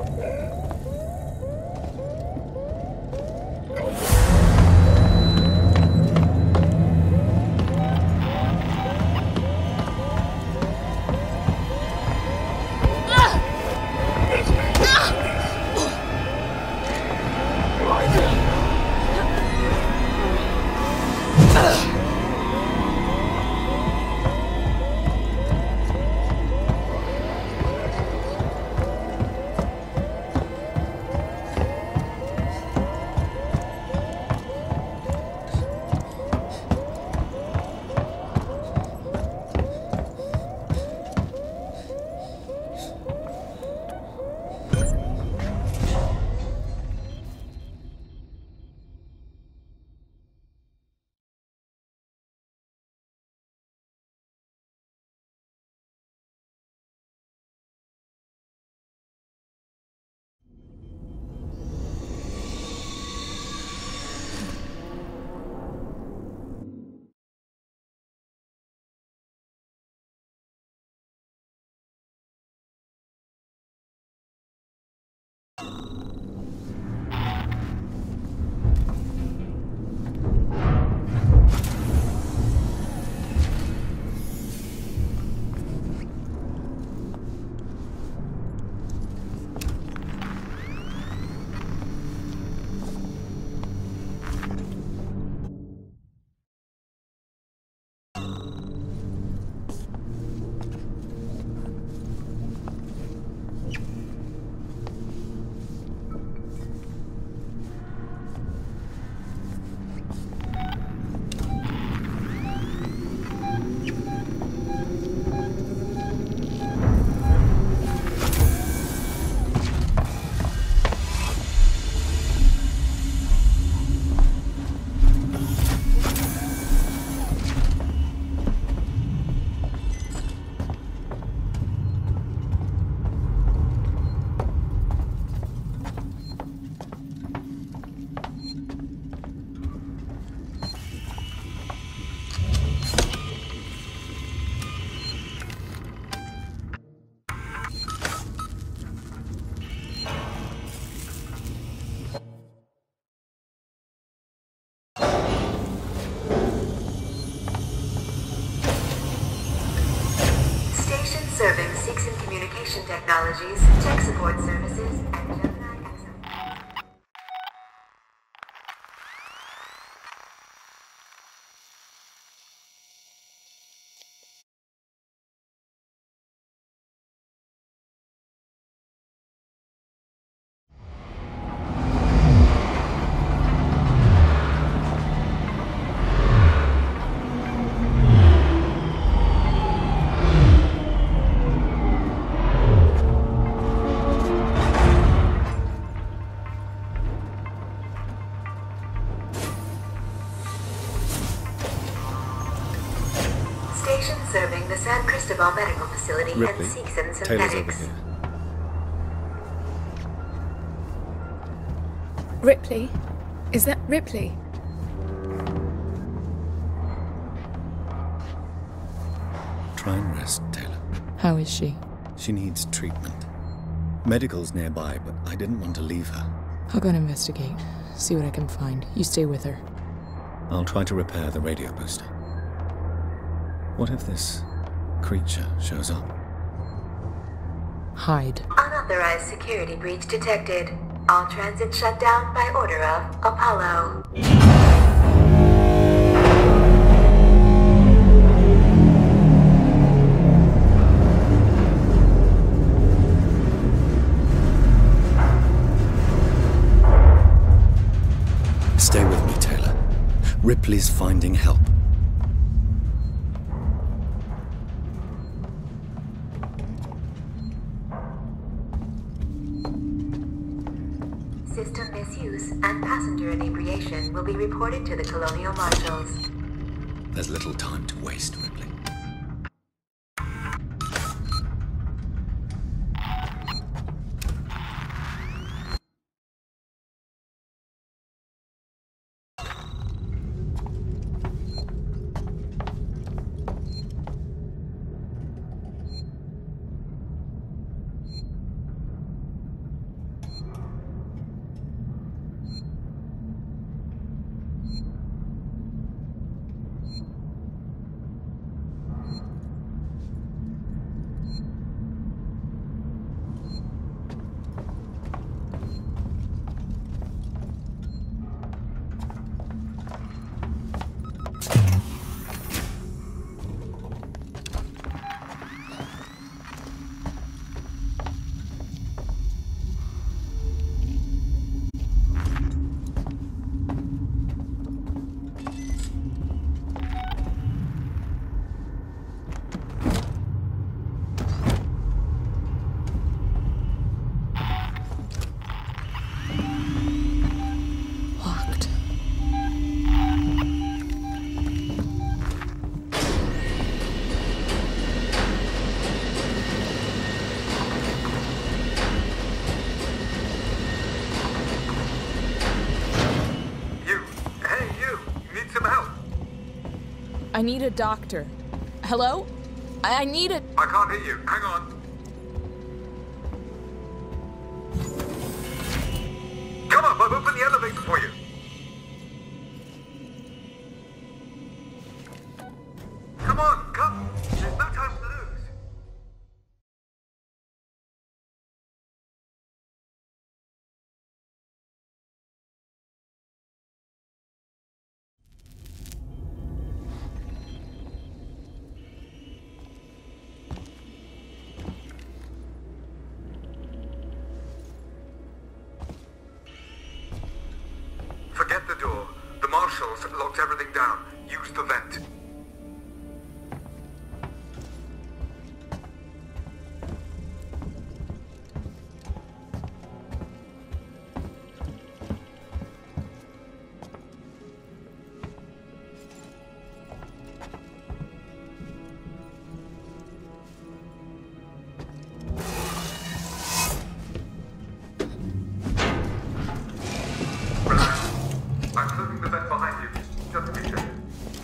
Serving Seegson Communication Technologies, tech support services, and Gemini Exo. Serving the San Cristobal Medical Facility Ripley, and Seegson Taylor's over Synthetics. here. Ripley? Is that Ripley? Try and rest, Taylor. How is she? She needs treatment. Medical's nearby, but I didn't want to leave her. I'll go and investigate. See what I can find. You stay with her. I'll try to repair the radio booster. What if this creature shows up? Hide. Unauthorized security breach detected. All transit shut down by order of Apollo. Stay with me, Taylor. Ripley's finding help. System misuse and passenger inebriation will be reported to the Colonial Marshals. There's little time to waste, Ripley. I need a doctor. Hello? I need a... I can't hear you. Hang on. Come up, I've opened the elevator for you. Come on, come. There's no time to lose. Forget the door. The marshals locked everything down. Use the vent. I'm closing the vent behind you. Just be safe.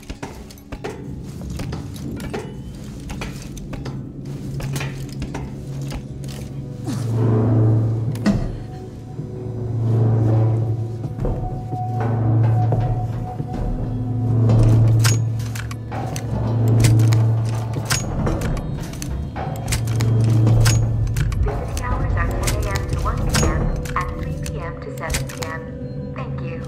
Visiting hours are 10 a.m. to 1 p.m. and 3 p.m. to 7 p.m. Thank you.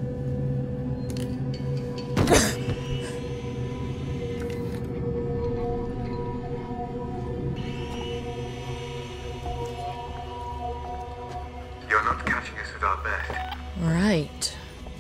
You're not catching us at our best. Right.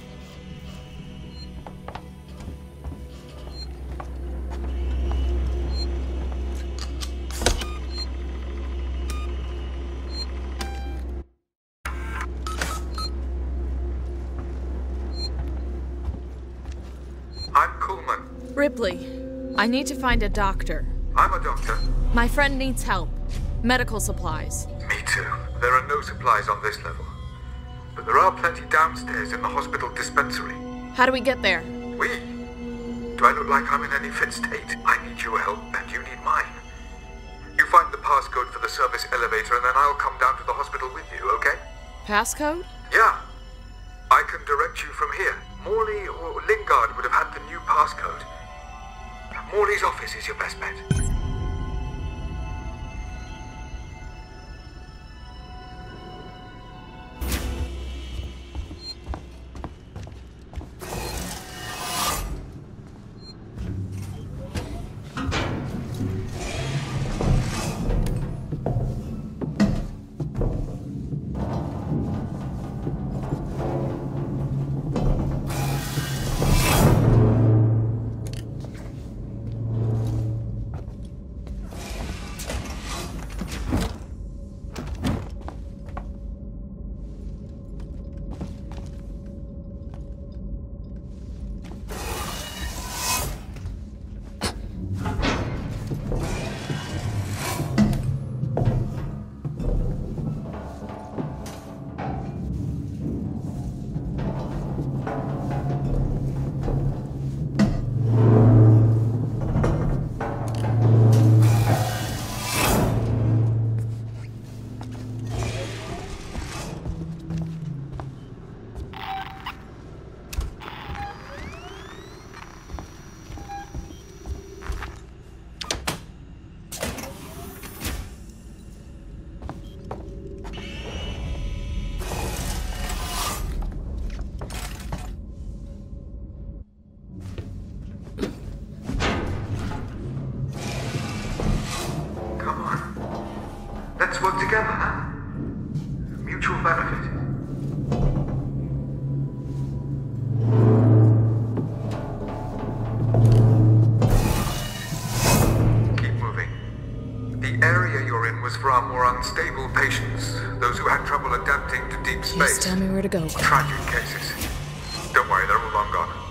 I'm Coleman. Ripley, I need to find a doctor. I'm a doctor. My friend needs help. Medical supplies. Me too. There are no supplies on this level. But there are plenty downstairs in the hospital dispensary. How do we get there? We? Do I look like I'm in any fit state? I need your help and you need mine. You find the passcode for the service elevator and then I'll come down to the hospital with you, okay? Passcode? Yeah. I can direct you from here. Morley or Lingard would have had the new passcode. Morley's office is your best bet. Let's work together, huh? Mutual benefit. Keep moving. The area you're in was for our more unstable patients, those who had trouble adapting to deep space. Just tell me where to go. Tragic cases. Don't worry, they're all long gone.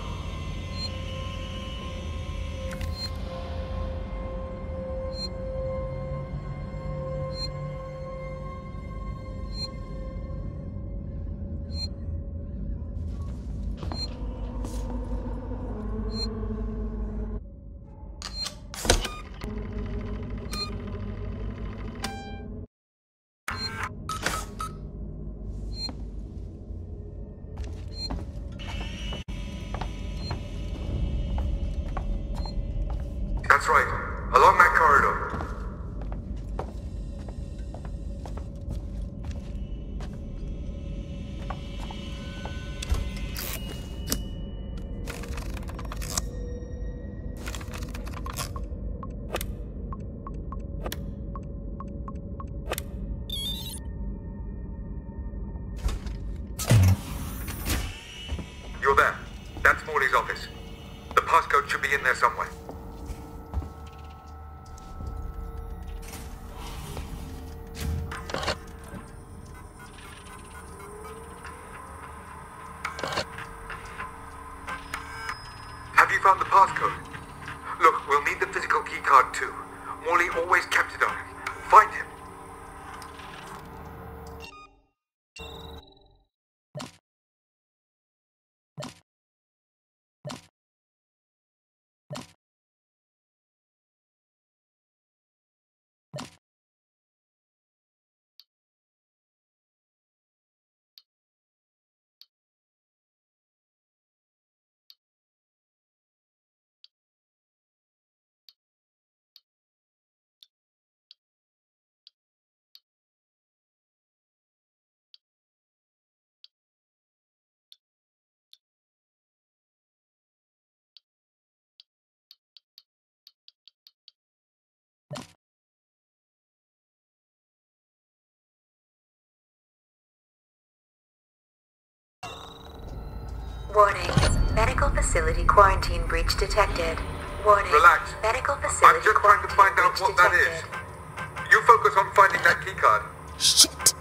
That's right. Along that corridor. You're there. That's Morley's office. The passcode should be in there somewhere. Have you found the passcode? Look, we'll need the physical keycard too. Morley always kept it on him. Find him. Warning. Medical facility quarantine breach detected. Warning. Relax. Medical facility I'm just trying to find out what that is. You focus on finding that keycard. Shit.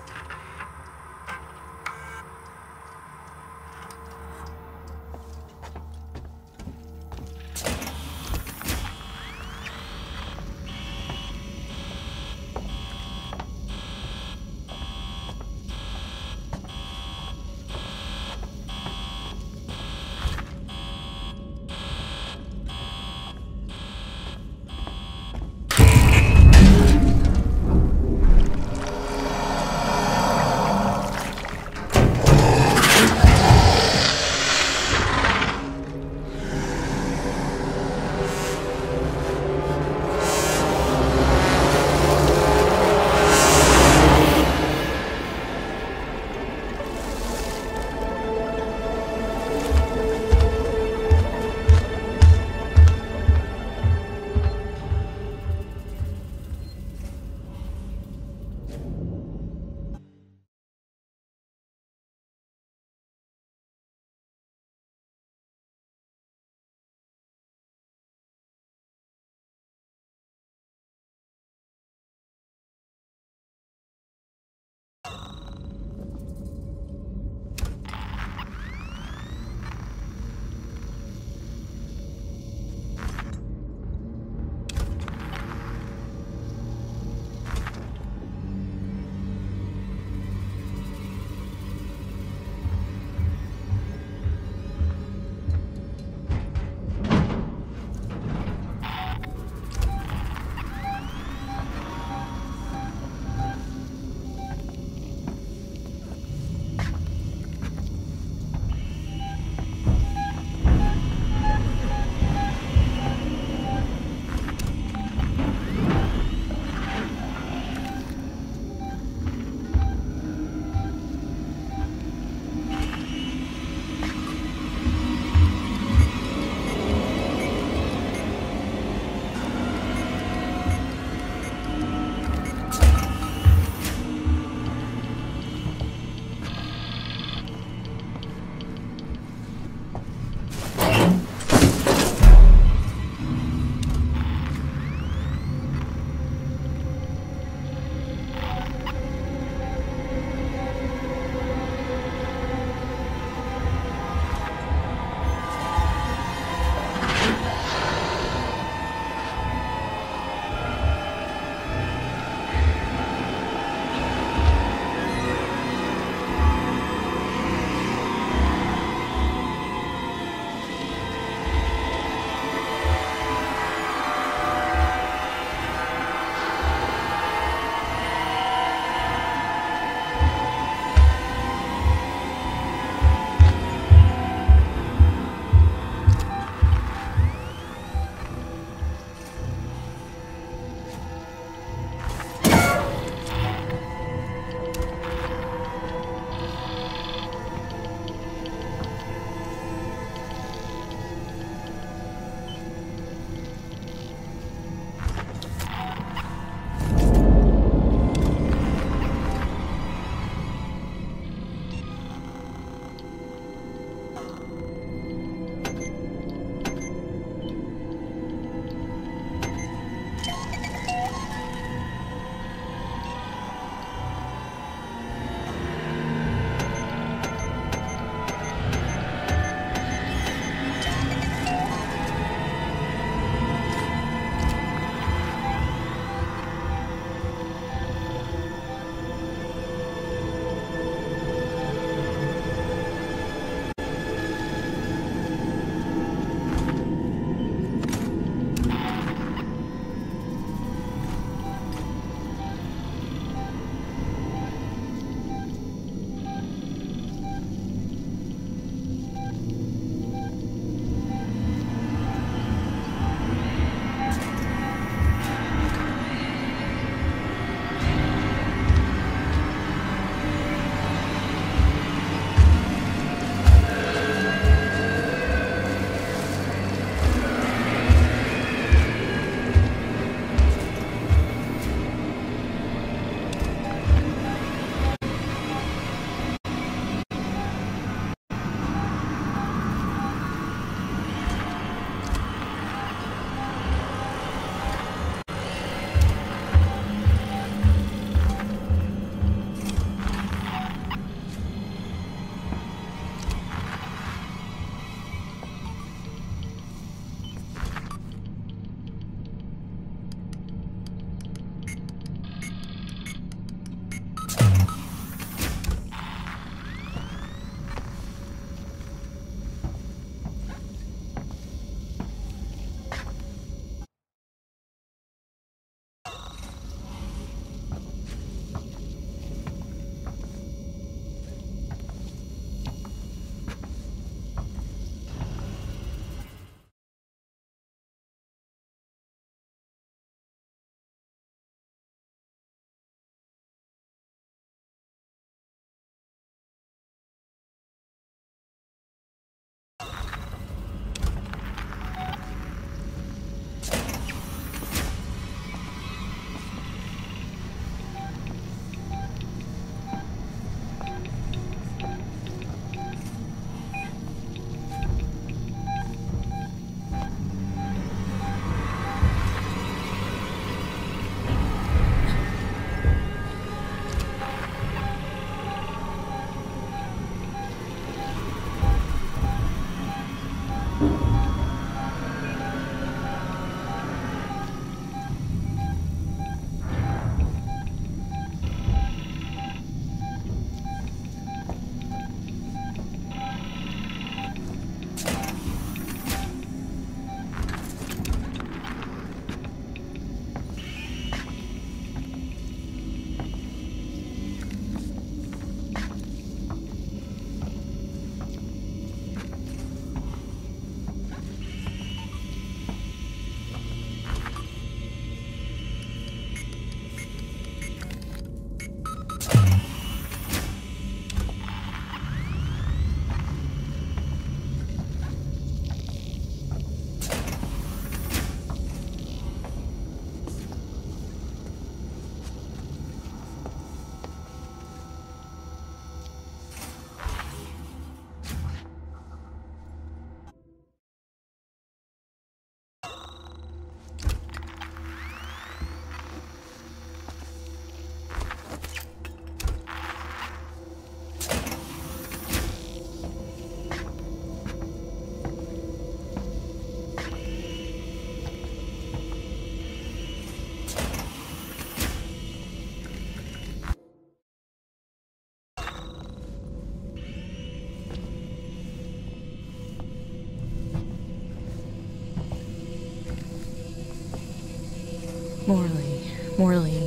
Morley. Morley